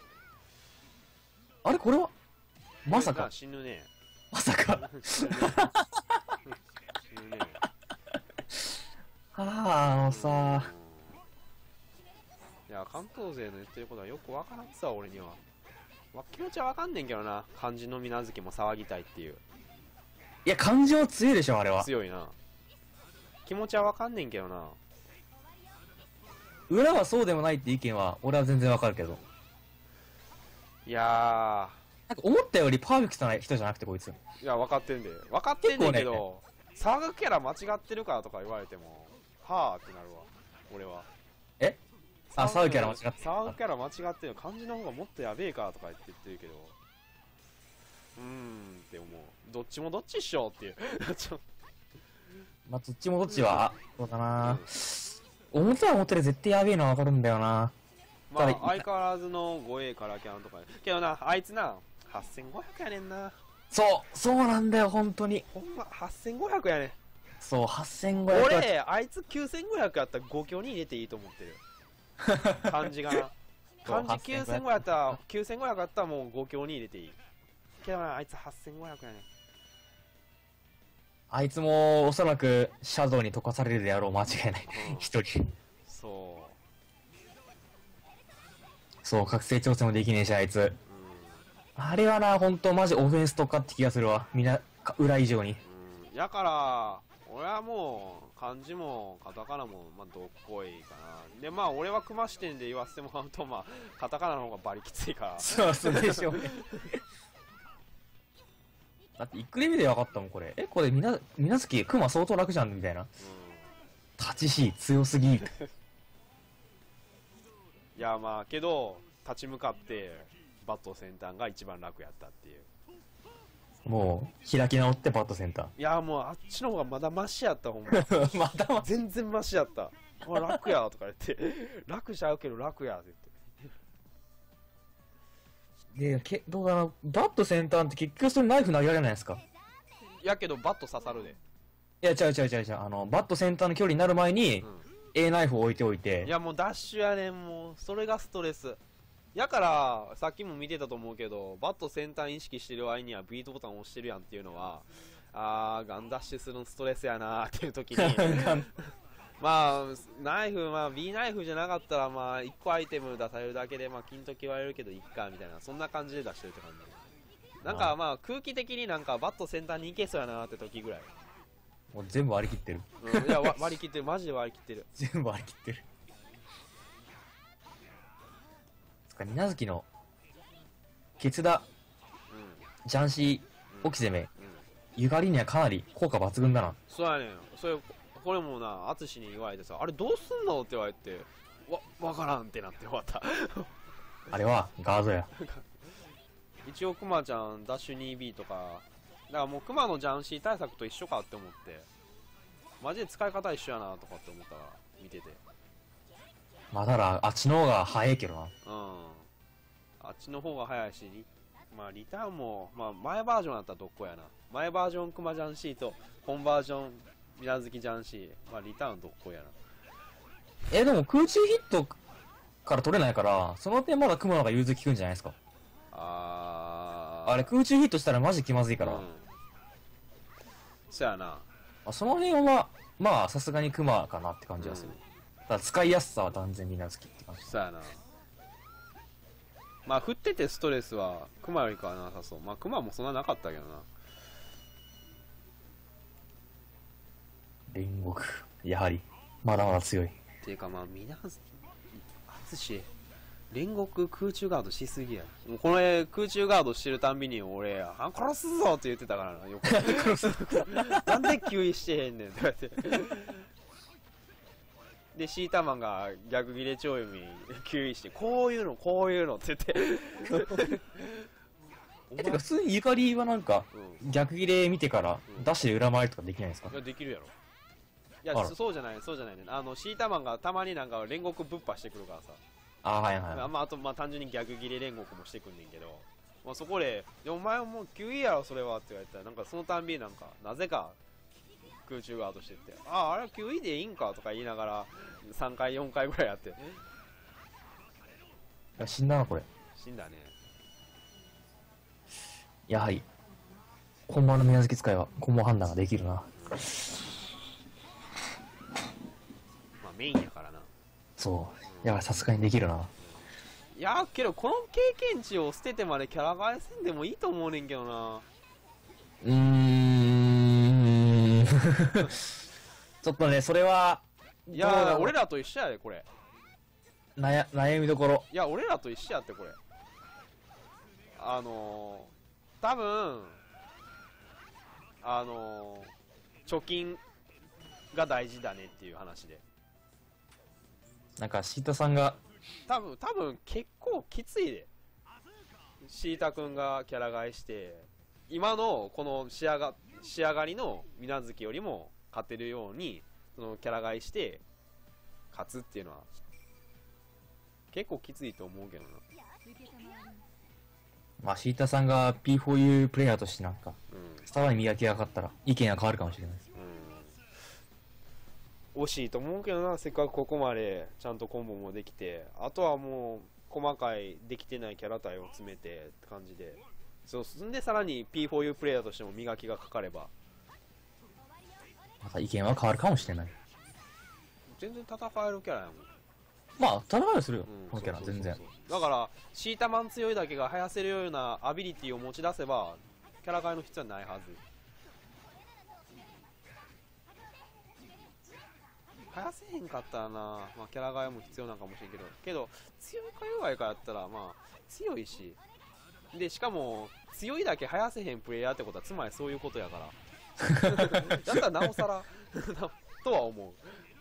あれこれはまさか。 死ぬね。 まさか。死ぬね。ああ、あのさ。 いや、関東勢の言ってることはよくわからんさ、俺には。まあ、気持ちはわかんねんけどな。漢字の水無月も騒ぎたいっていう。 いや、漢字は強いでしょ、あれは。 強いな。気持ちはわかんねんけどな。 裏はそうでもないって意見は、俺は全然わかるけど。 いやー。なんか思ったよりパーフェクトな人じゃなくて、こいつ。 いや、分かってんで。分かってんねんけど、ね、騒ぐキャラ間違ってるからとか言われても、はぁってなるわ。俺は。 えあ、騒ぐキャラ間違ってる。 騒ぐキャラ間違ってる。漢字の方がもっとやべえかとか言って言ってるけど。うーんって思う。どっちもどっちっしょっていう。 まあ、どっちもどっちは、そうだな、うん、表は表で絶対やべえのはわかるんだよな。 まあ、相変わらずの ごエー からキャンとか。けどな、あいつな、はっせんごひゃくやねんな。 そう、そうなんだよ、本当に。 ほんま、はっせんごひゃくやねん。 そう、はっせんごひゃく。 俺、あいつきゅうせんごひゃくやったらご強に入れていいと思ってる。漢字がな。漢字きゅうせんごひゃくやったら、きゅうせんごひゃくやったらもうご強に入れていい。けどな、あいつはっせんごひゃくやねん。 あいつもおそらくシャドウに溶かされるであろう、間違いない。一、うん、人。 そう。 そう、覚醒調整もできねえし、あいつ。うん、あれはな、ほんとマジオフェンスとかって気がするわ。みんな、裏以上に。 うん。やから、俺はもう、漢字もカタカナも、まあ、どっこいかな。で、まあ、俺は熊視点で言わせてもらうと、まあ、カタカナの方がバリきついから。 そうそうでしょうね。だっていくレベルで分かったもん、これ。え、これみな、みなずき、クマ相当楽じゃん、みたいな。うん、立ちし、強すぎ。 いや、まあ、けど、立ち向かって、バット先端が一番楽やったっていう。 もう、開き直ってバットセンター。 いや、もう、あっちの方がまだマシやった、ほんま。 まだマシ全然マシやった。あ、楽や、とか言って。楽しちゃうけど楽や、って言って。 で、け、どうだろう、バット先端って結局それナイフ投げられないですか？ やけど、バット刺さるで。 いや、違う違う違う違う。あの、バット先端の距離になる前に、うん、A ナイフを置いておいて。 いや、もうダッシュやねん、もう。それがストレス。やから、さっきも見てたと思うけど、バット先端意識してる割にはビートボタン押してるやんっていうのは、あー、ガンダッシュするのストレスやなーっていう時に、 まあナイフ、まあ B ナイフじゃなかったらまあいっこアイテム出されるだけでまあ金時言われるけどいっかみたいな、そんな感じで出してるって感じ。なんかまあ空気的になんかバット先端に行けそうやなって時ぐらい。 もう全部割り切ってる。 うん、いやわ割り切ってる、マジで割り切ってる。 全部割り切ってる。つか、水無月のケツダ、 うん、 ジャンシー、オキ攻め、 うん、 ゆがりにはかなり効果抜群だな。 そうやねん。それこれもな、淳に言われてさ、あれどうすんのって言われて、わ、わからんってなって終わった。 あれはガードや。 一応クマちゃんダッシュ ツービー とか、だからもうクマのジャンシー対策と一緒かって思って、マジで使い方一緒やなとかって思ったら見てて。 まあただ、あっちの方が早いけどな。 うん。あっちの方が早いし、リまあリターンも、まあ前バージョンだったらどこやな。前バージョンクマジャンシーと本バージョン水無月ジャンシー、まあリターンどこやな。 え、でも空中ヒットから取れないから、その点まだクマの方が融通効くんじゃないですか。 あー。 あれ空中ヒットしたらマジ気まずいから。 うん。そやな。 あその辺は、まあさすがにクマかなって感じがする。 うん、 ただ使いやすさは断然水無月って感じ。 そやな。まあ振っててストレスはクマよりかはなさそう。まあクマもそんななかったけどな。 煉獄、やはりまだまだ強い。 ていうかまあみな淳煉獄空中ガードしすぎや。もうこの絵空中ガードしてるたんびに俺「あ殺すぞ!」って言ってたからな。よくなんで吸引してへんねんって言われて。でシータマンが逆切れ超読み吸引して「こういうのこういうの」って言ってえ、てか普通にゆかりはなんか、 うん、 逆切れ見てからうん、 ダッシュで裏回りとかできないんですか？ いやできるやろ。いやそうじゃないそうじゃないね。あのシータマンがたまになんか煉獄ぶっ破してくるからさ。 あ、はいはい、はい。 まあ、あとまあ単純に逆切れ煉獄もしてくんねんけど、まあ、そこで「お前もうキュイやろそれは」って言われたらなんかそのたんびになんかなぜか空中ガードしてって「あああれはキュイでいいんか」とか言いながらさんかいよんかいぐらいやって。 いや死んだなこれ。 死んだね。 やはり本番の水無月使いはコンボ判断ができるな。 まあメインやからな。 そう、やはりさすがにできるな。 いやけどこの経験値を捨ててまでキャラ替えせんでもいいと思うねんけどな。 うーんちょっとねそれは、 いや俺らと一緒やでこれ。 悩悩みどころ。 いや俺らと一緒やってこれ。あのー、多分あのー、貯金が大事だねっていう話で。 なんかシータさんが多分多分結構きついで。シータくんがキャラ替えして今のこの仕上が仕上がりの水無月よりも勝てるようにそのキャラ替えして勝つっていうのは結構きついと思うけどな。 まあシータさんが ピーフォーユー プレイヤーとしてなんか、 うん、 さらに磨きがかかったら意見が変わるかもしれないです。 うん、惜しいと思うけどな。せっかくここまでちゃんとコンボもできて、あとはもう細かいできてないキャラ体を詰めてって感じで、そうすんでさらに ピーフォーユー プレイヤーとしても磨きがかかればまた意見は変わるかもしれない。 全然戦えるキャラやもん。 まあ戦いはするよ、 うん、 このキャラ全然。 だからシータマン強いだけが生やせるようなアビリティを持ち出せばキャラ替えの必要はないはず。生やせへんかったらな、まあ、キャラ替えも必要なんかもしれんけどけど強いか弱いかやったらまあ強いし、でしかも強いだけ生やせへんプレイヤーってことはつまりそういうことやからだったらなおさらとは思う。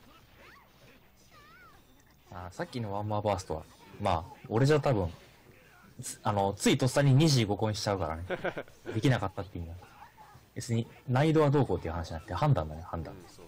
あ、さっきのワンマーバーストはまあ俺じゃ多分あのついとっさににじゅうごこにしちゃうからねできなかったっていうのは別に難易度はどうこうっていう話じゃなくて判断だね、判断。 うん、そうそう。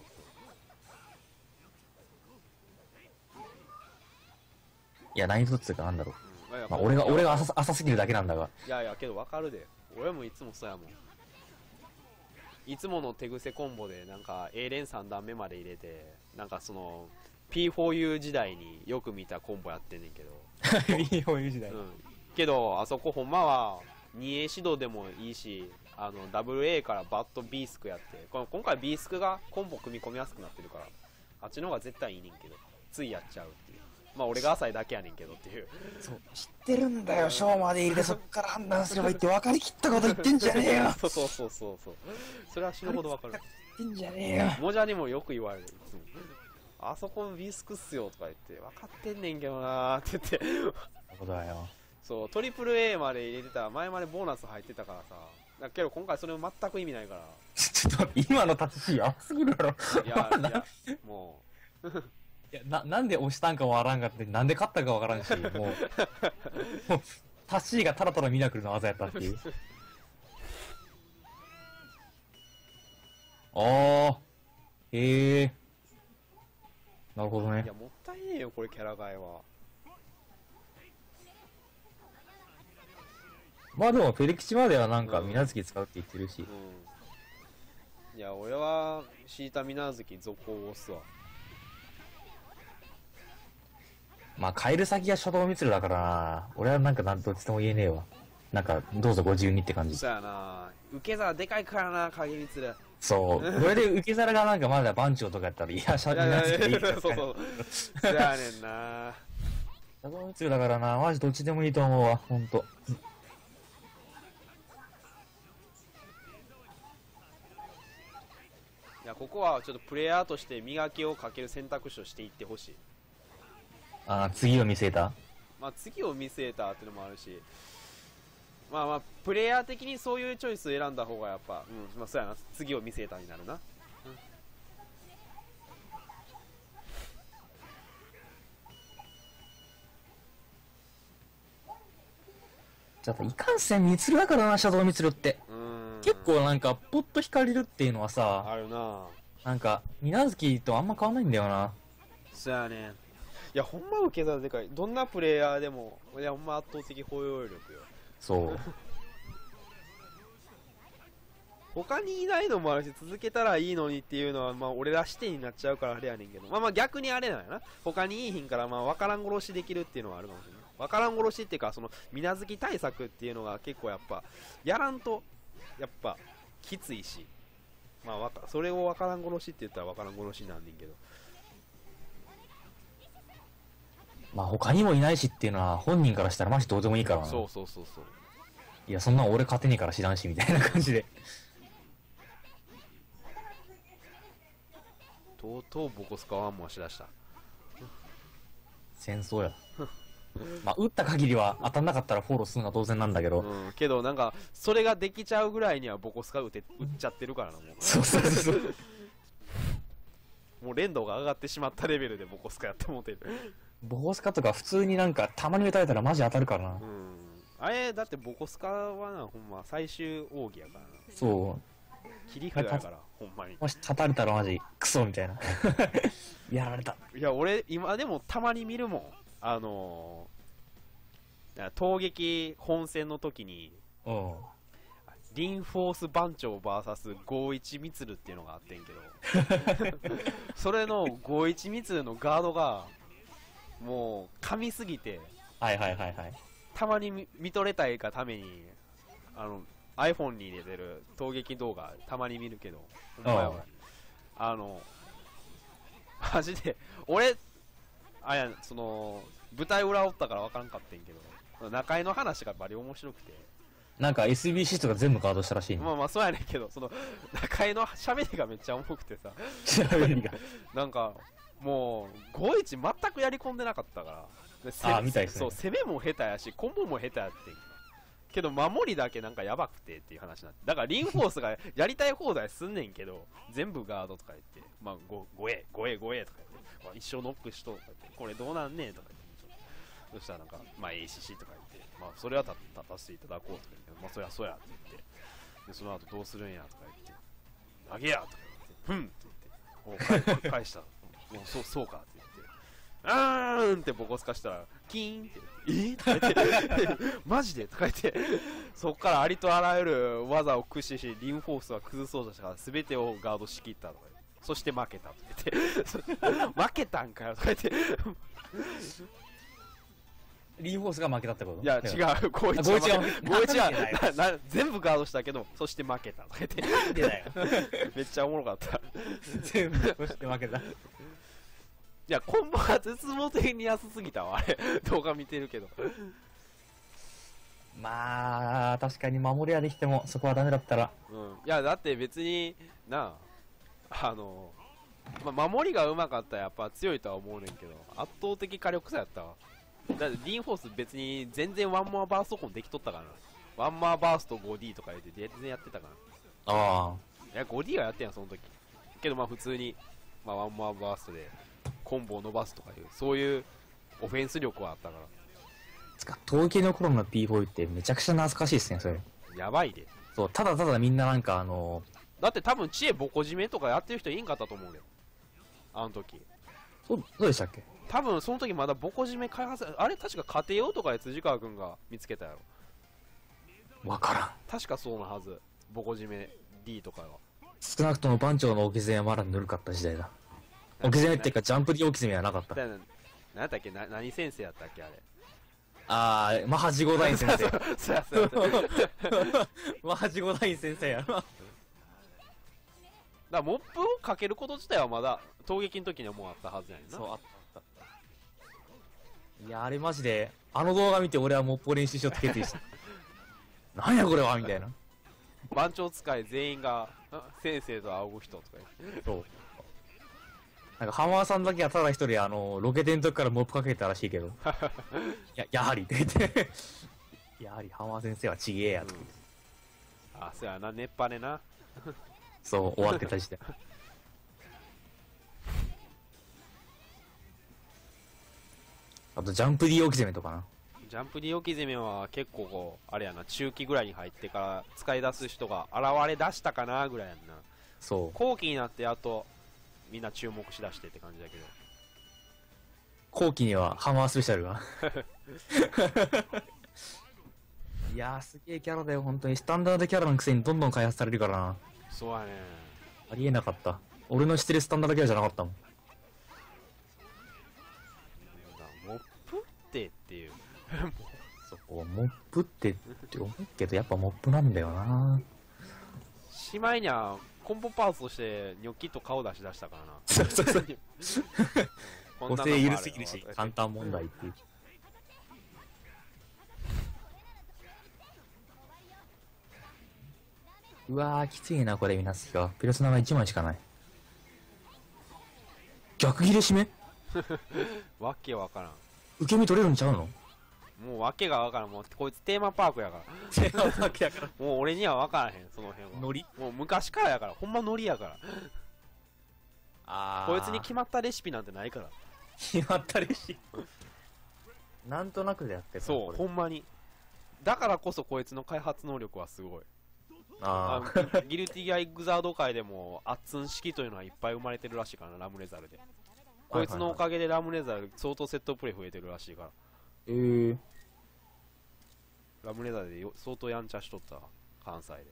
いや難易度っていうかなんだろう、 うん、 まあ、俺が俺が浅浅すぎるだけなんだが。 いやいやけど分かるで。俺もいつもそうやもん。いつもの手癖コンボでなんか A 連さん段目まで入れてなんかその ピーフォーユー 時代によく見たコンボやってんねんけどピーフォーユー 時代、 うん、けどあそこほんまは にエー 指導でもいいし、あの ダブルエー からバット B スクやって、この今回 B スクがコンボ組み込みやすくなってるからあっちの方が絶対いいねんけど、ついやっちゃうっていう。まあ俺が浅いだけやねんけどっていう。 そう知ってるんだよ、ショーまで入れてそっから判断すればいいって分かりきったこと言ってんじゃねえよ。 そうそうそうそうそう。それは死ぬほどわかる。 言ってんじゃねえよ。 モジャにもよく言われる。いつもあそこビスクっすよとか言って分かってんねんけどなーって言って。 そうだよ。 そうトリプル A まで入れてた、前までボーナス入ってたからさ。だけど今回それも全く意味ないから。 ちょっと待って、今の立ちシーン甘すぎるだろ。 いやいやもう。 いやななんで押したんかわからんかって、なんで勝ったかわからんし、もうもうタッシーがただただミラクルの技やったっていう。ああへえ、なるほどね。 いやもったいねえよこれキャラ替えは。 まあでもフェリキチまではなんか水無月使うって言ってるし、 うん、いや俺はシータ水無月続行を押すわ。 まあ変える先が初動ミツルだからな、俺はなんか何としても言えねえわ。なんかどうぞご自由にって感じ。 そうやな、受け皿でかいからな影光。 そうこれで受け皿がなんかまだ番長とかやったら、いやシャドウミツルでいいから。 そうそうそうやねんな。 シャドウミツルだからな、マジどっちでもいいと思うわ、ほんと。 いやここはちょっとプレイヤーとして磨きをかける選択肢をしていってほしい。 ああ次を見据えた、 まあ次を見据えたっていうのもあるし、まあまあプレイヤー的にそういうチョイスを選んだ方がやっぱ、うん、まあそうやな、次を見据えたになるな。 ちょっといかんせんミツルだからな、シャドウミツルって。 うん、 結構なんかポッと光れるっていうのはさ、 あるな。 なんか水無月とあんま変わんないんだよな。 そうやね。いやほんま受け皿でかい。どんなプレイヤーでもいやほんま圧倒的包容力よ。 そう他にいないのもあるし続けたらいいのにっていうのはまあ俺ら視点になっちゃうからあれやねんけど、まあまあ逆にあれなんやな、他にいい品からまあ分からん殺しできるっていうのはあるかもしれない。分からん殺しっていうかその水無月対策っていうのが結構やっぱやらんとやっぱきついし、まあわかそれを分からん殺しって言ったら分からん殺しなんねんけど、 まあ他にもいないしっていうのは本人からしたらマジどうでもいいからな。 そうそうそうそう。 いやそんなん俺勝てねえから知らんしみたいな感じでとうとうボコスカワンもしだした。 戦争やまあ打った限りは当たんなかったらフォローするのは当然なんだけど、 うん、けどなんかそれができちゃうぐらいにはボコスカ打て打っちゃってるからな、もうそうそうそうもう連動が上がってしまったレベルでボコスカやってもうてるボコスカとか普通になんかたまに打たれたらマジ当たるからな。 うん、あれだってボコスカはなほんま最終奥義やからな。 そう切り札やからほんまに。 もし立たれたらマジクソみたいなやられた。 いや俺今でもたまに見るもん、あのー、闘撃本戦の時にうんリンフォース番長 ブイエスごじゅういち ミツルっていうのがあってんけどそれのごじゅういちミツルのガードがもう噛みすぎて、 はいはいはいはい、 たまに 見, 見とれたいがためにあの iPhone に入れてる闘撃動画たまに見るけど、お前はあのマジで俺あやその舞台裏おったから分からんかってんけど、中居の話がバリ面白くて、 なんか エスビーシー とか全部ガードしたらしいね。 まあまあそうやねんけど、その中居の喋りがめっちゃ重くてさ喋りがなんかもうごじゅういち全くやり込んでなかったから、 あみたいですね。 そう攻めも下手やしコンボも下手やってけど守りだけなんかやばくてっていう話になって、だからリンフォースがやりたい放題すんねんけど全部ガードとか言って、まあ ごエー、ごエー、ごエーとか言って、まあ、一生ノックしととか言って、これどうなんねんとか言って、そしたらなんか、まあ エーシーシー とか言って、まあそれは立たせていただこうとか言って、まあそりゃそうやって言って、でその後どうするんやとか言って、投げやとか言って、ふんって言って、こう返返した、もうそうそうかって言って、あーんってボコスカしたら、キーンって、えー、とか言って、マジでとか言って、そこからありとあらゆる技を駆使し、リンフォースは崩そうとしたから、すべてをガードしきったとか言って、そして負けたとか言って、負けたんかよとか言って、 リンフォースが負けたってこと？ いや違う、ごじゅういちはごじゅういちはなな全部ガードしたけど、そして負けたとか言って、 なんでだよめっちゃおもろかった全部そして負けた。 いや、コンボが絶望的に安すぎたわ、あれ。動画見てるけど。 まあ、確かに守りはできても、そこはダメだったら。 うん。いや、だって別に、なあ、あの、まあ、守りが上手かったらやっぱ強いとは思うねんけど、圧倒的火力差やったわ。だってリンフォース別に全然ワンモアバーストコンできとったからな。ワンモアバースト ファイブディー とか言って全然やってたから。 ああ。 いや、ファイブディー はやってんやん、その時。けどまあ普通に、まあワンモアバーストでコンボを伸ばすとかいう、そういうオフェンス力はあったから。 つか、陶器の頃の ピーフォー ってめちゃくちゃ懐かしいっすね、それ。 やばいで。 そう、ただただみんななんかあのだって多分知恵ボコ締めとかやってる人いんかったと思うよ。あの時。 そう、そうでしたっけ？ 多分その時まだボコ締め開発、あれ確か家庭用とかで辻川くんが見つけたやろ。 わからん。 確かそうなはず。ボコ締め D とかは。 少なくとも番長の置き攻めはまだぬるかった時代だ。置き攻めっていうかジャンプ D 置き攻めはなかった。 な、な、なんだっけな、何先生やったっけあれ。 あー、マハジゴダイン先生。 そうやそうやそうや。だかマハジゴダイン先生やな。 らモップをかけること自体はまだ攻撃の時にはもうあったはずやねんな。 そう、あったあった。いや、あれマジで、あの動画見て俺はモップを練習しようって決意した。なんやこれはみたいな。 番長使い全員があ先生と仰ぐ人とか言って。 そう。なんか、ハマーさんだけはただ一人、あの、ロケテの時からモップかけたらしいけど。や、やはりって言って。やはりハマー先生はちげえやと、うん。 あ、そうやな、熱波ねな。 そう、終わってた時代。あと、ジャンプ D 置き攻めとかな。 ジャンプ D 置き攻めは結構こう、あれやな、中期ぐらいに入ってから使い出す人が現れ出したかなぐらいやんな。 そう。 後期になってあと、みんな注目しだしてって感じだけど。 後期にはハマースペシャルが。いやー、すげえキャラだよ、本当に。スタンダードキャラのくせにどんどん開発されるからな。 そうやね。 ありえなかった。俺の知ってるスタンダードキャラじゃなかったもん。 モップってっていう。 そこ、モップってって思うけど、やっぱモップなんだよな。 しまいには、コンボパーツとしてニョッキと顔出し出したからな。 そうそうそう。 個性緩すぎるし、簡単問題っていう。うわー、きついな、これ、みなすが。ペルソナがいちまいしかない。逆切れ締めわけわからん。 受け身取れるんちゃうの？ もうわけがわからん。もうこいつテーマパークやから。 テーマパークやから。 もう俺にはわからへん、その辺は。 ノリ？ もう昔からやから。ほんまノリやから。 あこいつに決まったレシピなんてないから。 決まったレシピなんとなくでやってる。 そう、ほんまに。だからこそこいつの開発能力はすごい。 ああギルティア・エグザード界でもアッツン式というのはいっぱい生まれてるらしいからな、ラムレザルで。こいつのおかげでラムレザル相当セットプレイ増えてるらしいから。 えー、 ラムレザルでよ相当やんちゃしとったわ、関西で。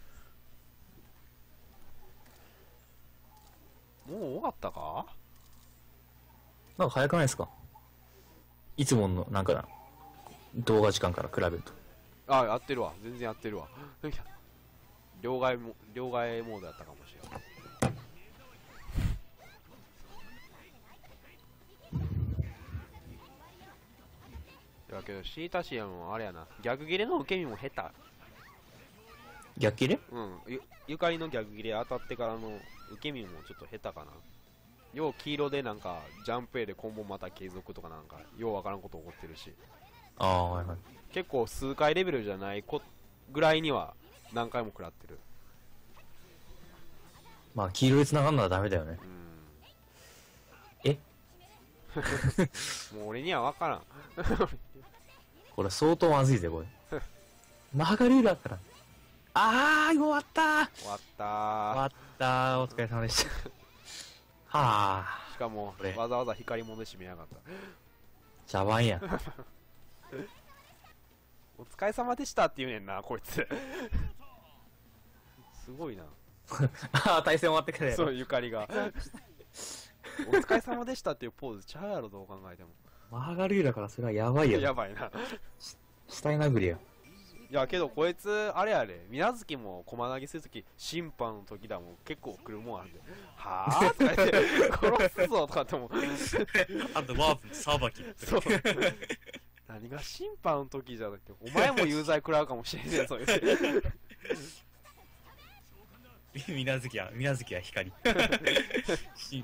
もう終わったか？ なんか早くないですか？いつものなんか動画時間から比べると。 あ、やってるわ、全然やってるわ。両替も両替モードやったかもしれない。だけどシータシアもあれやな、逆切れの受け身も下手。 逆切れ？ うん、ゆゆかりの逆切れ当たってからの受け身もちょっと下手かな。よう黄色でなんかジャンプ A でコンボまた継続とかなんかようわからんこと起こってるし。 ああ、はいはい。 結構数回レベルじゃないこぐらいには何回も食らってる。 まあ黄色で繋がるのはダメだよね。 うん。 えもう俺にはわからん。 これ相当まずいぜ、これ。マガルーラから。あー、終わったー終わったー。 終わったー、お疲れ様でした。はぁ。 しかもわざわざ光り物で締めやがった。 茶番や。 お疲れ様でしたって言うねんな、こいつ。すごいな。 ああ、対戦終わってからやろ。 そう、ゆかりが。お疲れ様でしたっていうポーズちゃうやろ、どう考えても。 マーガルーラからそれはやばいや。 やばいな。 死体殴りや。 いやけどこいつあれやで、水無月も駒投げするとき審判の時だもん結構来るもんあるんで、はぁとか言って殺すぞとかってもあとワープさばきそう何が審判の時じゃなくてお前も有罪食らうかもしれねえそう言って水無月は水無月は光し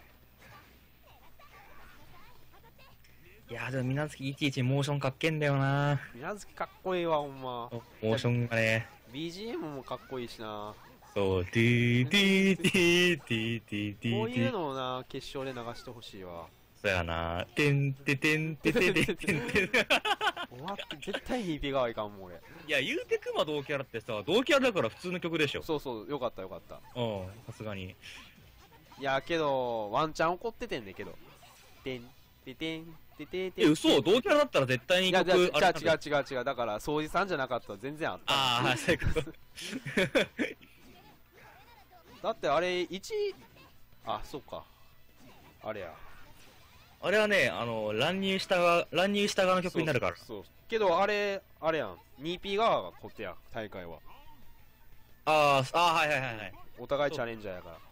いやーでも水無月いちいちモーションかっけんだよな。 水無月かっこいいわほんま。 モーションがねビージーエム もかっこいいしな。 そうティーティーティーティーティーティーこういうのをな決勝で流してほしいわ。 そうやなてんててんててててんてん終わって絶対に イーピー がいかんもん俺。 いや言うてクマ同キャラってさ同キャラだから普通の曲でしょ。 そうそうよかったよかった。 うんさすがに。 いやけどワンチャン怒っててんねんけどてんててんてててん。 え嘘同キャラだったら絶対にいや曲じゃああれなんだ違う違う違うだから掃除さんじゃなかったら全然あったああそういうことだってあれいちあそうかあれやあれはねあの乱入したが乱入した側の曲になるから。 そうそうけどあれあれやん にピー 側がこってや大会はあーあーはいはいはいはい。 お互いチャレンジャーやから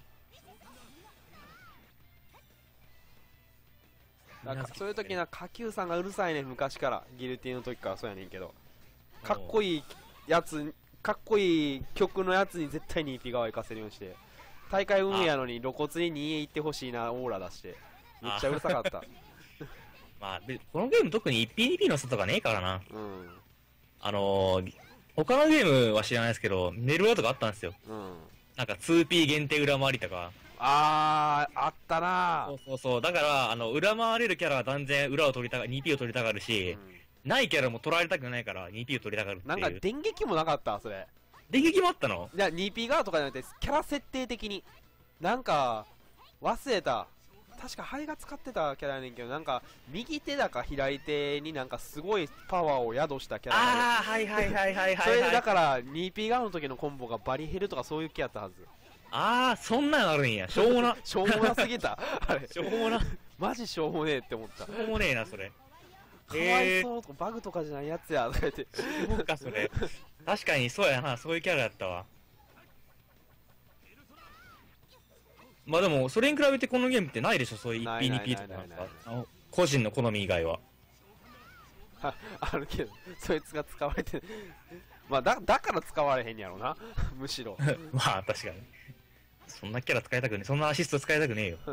なんかそういう時な下級さんがうるさいね昔からギルティの時からそうやねんけどかっこいいやつかっこいい曲のやつに絶対に イーピー 側行かせるようにして大会運営やのに露骨ににへ行ってほしいなオーラ出してめっちゃうるさかったまあでこのゲーム特に いちピーにピー の差とかねえからな。 うんあのー、他のゲームは知らないですけどメルワとかあったんですよ。 うんなんか ツーピー 限定裏回りとか。 あーあったなそうそうそうだからあの裏回れるキャラは断然裏を取りたが にピー を取りたがるし、 うないキャラも取られたくないから にピー を取りたがるっていう。 んなんか電撃もなかったそれ電撃もあったの。 いや にピー 側とかじゃなくてキャラ設定的になんか忘れた確かハイが使ってたキャラやねんけどなんか右手だか左手になんかすごいパワーを宿したキャラがああはいはいはいはいはい、 それではい、 だから にピー 側の時のコンボがバリ減るとかそういう気やったはずああそんなんあるんや。しょうもなしょうもなすぎたあれしょうもなしマジしょうもねえって思ったかょうもねえなそれ。 わいそうとかバグとかじゃないやつやとか言ってそうかそれ確かにそうやなそういうキャラやったわ。まあでもそれに比べてこのゲームってないでしょそういう いちピーにピー とかなんかあの個人の好み以外は。 ああるけどそいつが使われてまあだだから使われへんやろなむしろまあ確かにそんなキャラ使いたくねえそんなアシスト使いたくねえよ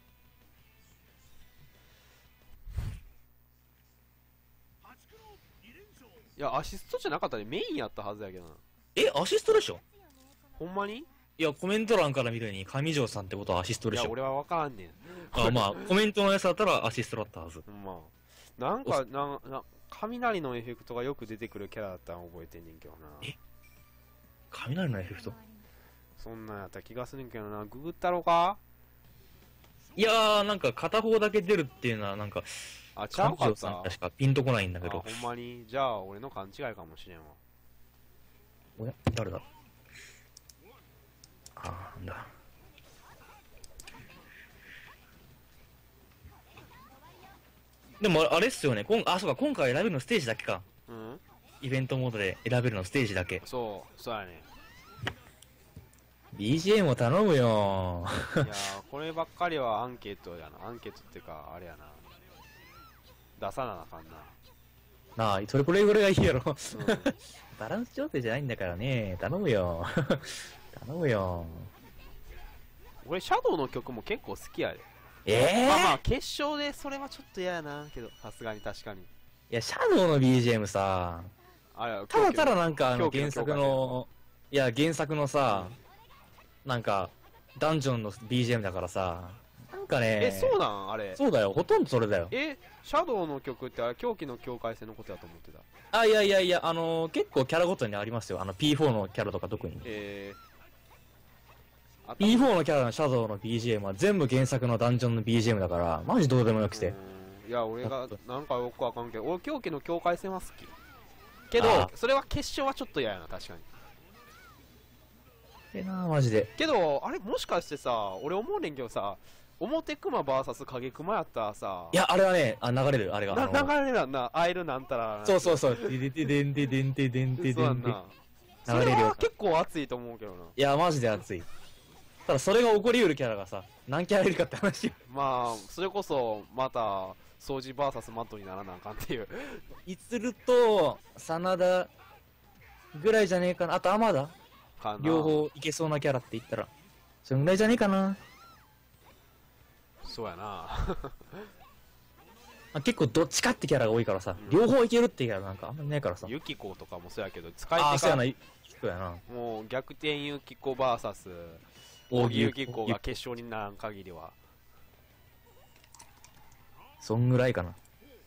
いやアシストじゃなかったねメインやったはずやけどなえアシストでしょ。 ほんまにいやコメント欄から見るに上条さんってことはアシストでしょ。 いや俺は分からんねんあまあコメントのやつだったらアシストだったはず。 まあなんかなな雷のエフェクトがよく出てくるキャラだったら覚えてんねんけどなえ雷のエフェクトそんなんやった気がするんけどなググったろか。 いやーなんか片方だけ出るっていうのはなんかあちゃうかった上条さん確かピンとこないんだけど。 あほんまにじゃあ俺の勘違いかもしれんわおや誰だあーなんだでもあれっすよねこんあそうか今回選べるのステージだけか。 うんイベントモードで選べるのステージだけ。 そうそうやねビージーエム を頼むよいやーこればっかりはアンケートやなアンケートっていうかあれやな出さなあかんななあそれこれぐらいがいいやろうんバランス調整じゃないんだからね頼むよ頼むよ。 俺シャドウの曲も結構好きやでええー、 まあまあ決勝でそれはちょっと嫌やなけどさすがに確かにいやシャドウの ビージーエム さあれただただなんかあの狂気の原作のいや原作のさ、なんかダンジョンの ビージーエム だからさなんかねえそうなんあれそうだよほとんどそれだよ。 えシャドウの曲ってあれ狂気の境界線のことやと思ってた。 あいやいやいやあのー、結構キャラごとにありますよあの ピーフォー のキャラとか特に。 えー、あピーフォー のキャラのシャドウの ビージーエム は全部原作のダンジョンの ビージーエム だからマジどうでもよくて。 うんいや俺がなんかよくわかんけど俺狂気の境界線は好きけどあそれは決勝はちょっと嫌やな確かにええなマジで。 けどあれもしかしてさ俺思うねんけどさ表クマ ブイエス 影クマやったらさ、 いや、あれはね、あ、流れる、あれが。 なあの流れるな、アイルなんたら。 そうそうそう。ででででんででんででんででんで。 そうやんな。それ流れるよは結構熱いと思うけどな。 いや、マジで熱い。ただ、それが起こりうるキャラがさ、何キャラいるかって話よ。 まあ、それこそ、また、掃除 ブイエス マットにならなあかんっていう。 いつると、真田ぐらいじゃねえかな。あと、天田かな。 両方いけそうなキャラって言ったら。そんぐらいじゃねえかな。 そうやな。 まあ、結構どっちかってキャラが多いからさ、 うん両方いけるってキャラなんかあんまりないからさ。 ユキコとかもそうやけど、使いああ、 手がそうやな、そうやな。 もう逆転ユキコ ブイエス扇扇ユキコが決勝にならん限りは。 そんぐらいかな。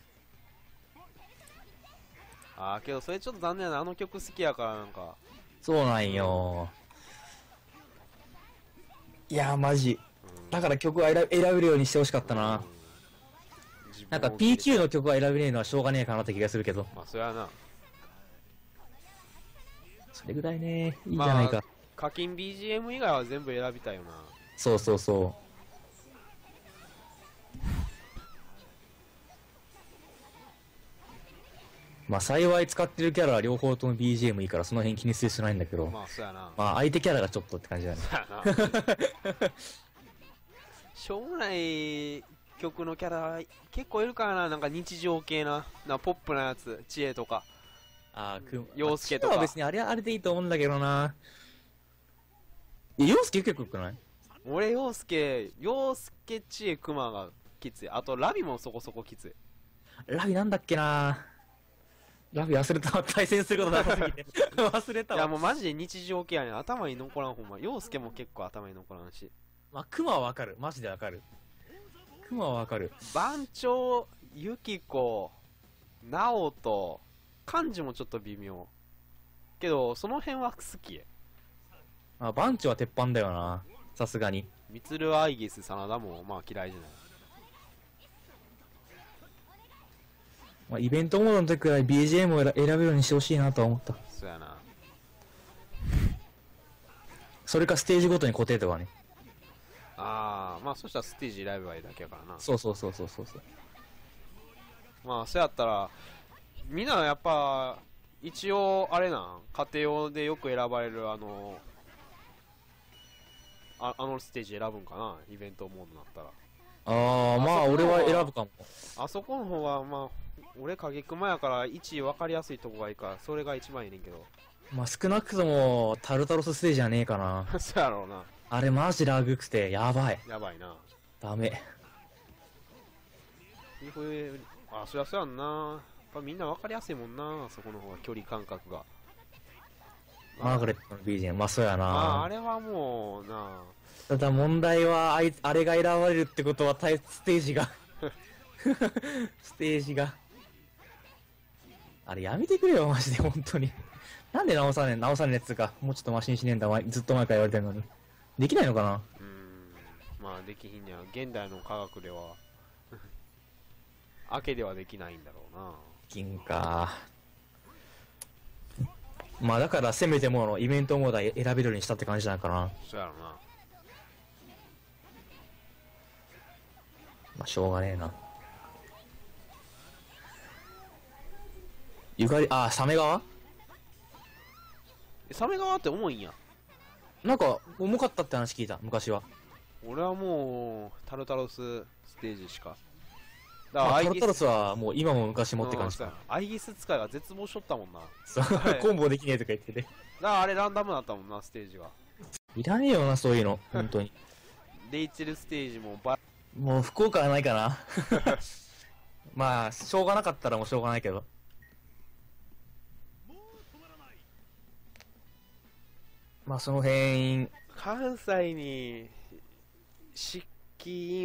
ああ、けどそれちょっと残念やな。あの曲好きやからなんか。 そうなんよ。いやー、マジ。 うんだから曲は選べ選べるようにしてほしかったな。 うんなんか ピーキュー の曲は選べねえのはしょうがねえかなって気がするけど。 まあそれはな。 それぐらいね、いいんじゃないか。 まあ課金 ビージーエム 以外は全部選びたいよな。 そうそうそう。まあ幸い使ってるキャラは両方とも ビージーエム いいからその辺気にする必要ないんだけど、 まあそうやな。 まあ相手キャラがちょっとって感じだね。 そうやな。しょうもない曲のキャラ結構いるからな。なんか日常系な、なポップなやつ、知恵とか。 ああ、くん、 陽介とかまあ別にあれはあれでいいと思うんだけどな。いや、陽介結構よくない？ 俺、陽介、陽介、知恵、熊がきつい。あと、ラビもそこそこきつい。 ラビなんだっけな。ラビ忘れたわ。対戦することなさすぎて。忘れたいや、 わ。 もうマジで日常系やねん。頭に残らんほんま。陽介も結構頭に残らんし。 まあ、クマはわかる。マジでわかる。クマはわかる。 番長、ユキコ、ナオト、漢字もちょっと微妙。けど、その辺は好き。 まあ、バンチは鉄板だよな。さすがに。 ミツル、アイギス、真田もまあ嫌いじゃない。 まあ、イベントモードの時くらい ビージーエム を選べるようにしてほしいなとは思った。 そうやな。 それかステージごとに固定とかね。 ああ、まあそしたらステージ選べばいいだけやからな。 そうそうそうそうそうそう。 まあそうやったら、みんなやっぱ、一応、あれなん、家庭用でよく選ばれる、あの、ああのステージ選ぶんかな、イベントモードになったら。 ああ、 あまあそこ俺はは選ぶかも。 あそこの方は、まあ、俺、影熊やからいちい分かりやすいとこがいいから、それが一番いいねんけど。 まあ少なくともタルタロスステージじゃねえかな。 そうやろうな。 あれマジラグくてやばい。 やばいな。 ダメ。 これあ、そりゃそうやんな。やっぱみんな分かりやすいもんな、そこの方が距離感覚が。 マーガレットの ビージーエム、まあそうやまあ、あな。 れはもうな、 ただ問題はあいつ、あれが選ばれるってことはタイステージが。ステージが。あれやめてくれよ、マジで、本当に。なんで直さねえ、直さねえっつうか、もうちょっとマシにしねえんだ、前ずっと前から言われてるのに。できないのかな。 うーん、まあできひんねや。現代の科学では、明けではできないんだろうな。 金か。まあだからせめてものイベントモードは選べるようにしたって感じなのかな。 そうやろな。 まあしょうがねえな。ゆかり、あ、サメ側え、サメ側って重いんや。 なんか重かったって話聞いた、昔は。 俺はもう、タルタロスステージしか。 まあ、 アイギタルタロスはもう今も昔もって感じか。 うんそうやアイギス使いが絶望しとったもんな。 そう、 はいコンボできねえとか言ってて。 だからあれランダムだったもんな、ステージが。 いらねえよな、そういうの。本当に。 レイチェルステージもバもう福岡はないかな。まあ、しょうがなかったらもうしょうがないけど。まあその辺、 関西に、漆器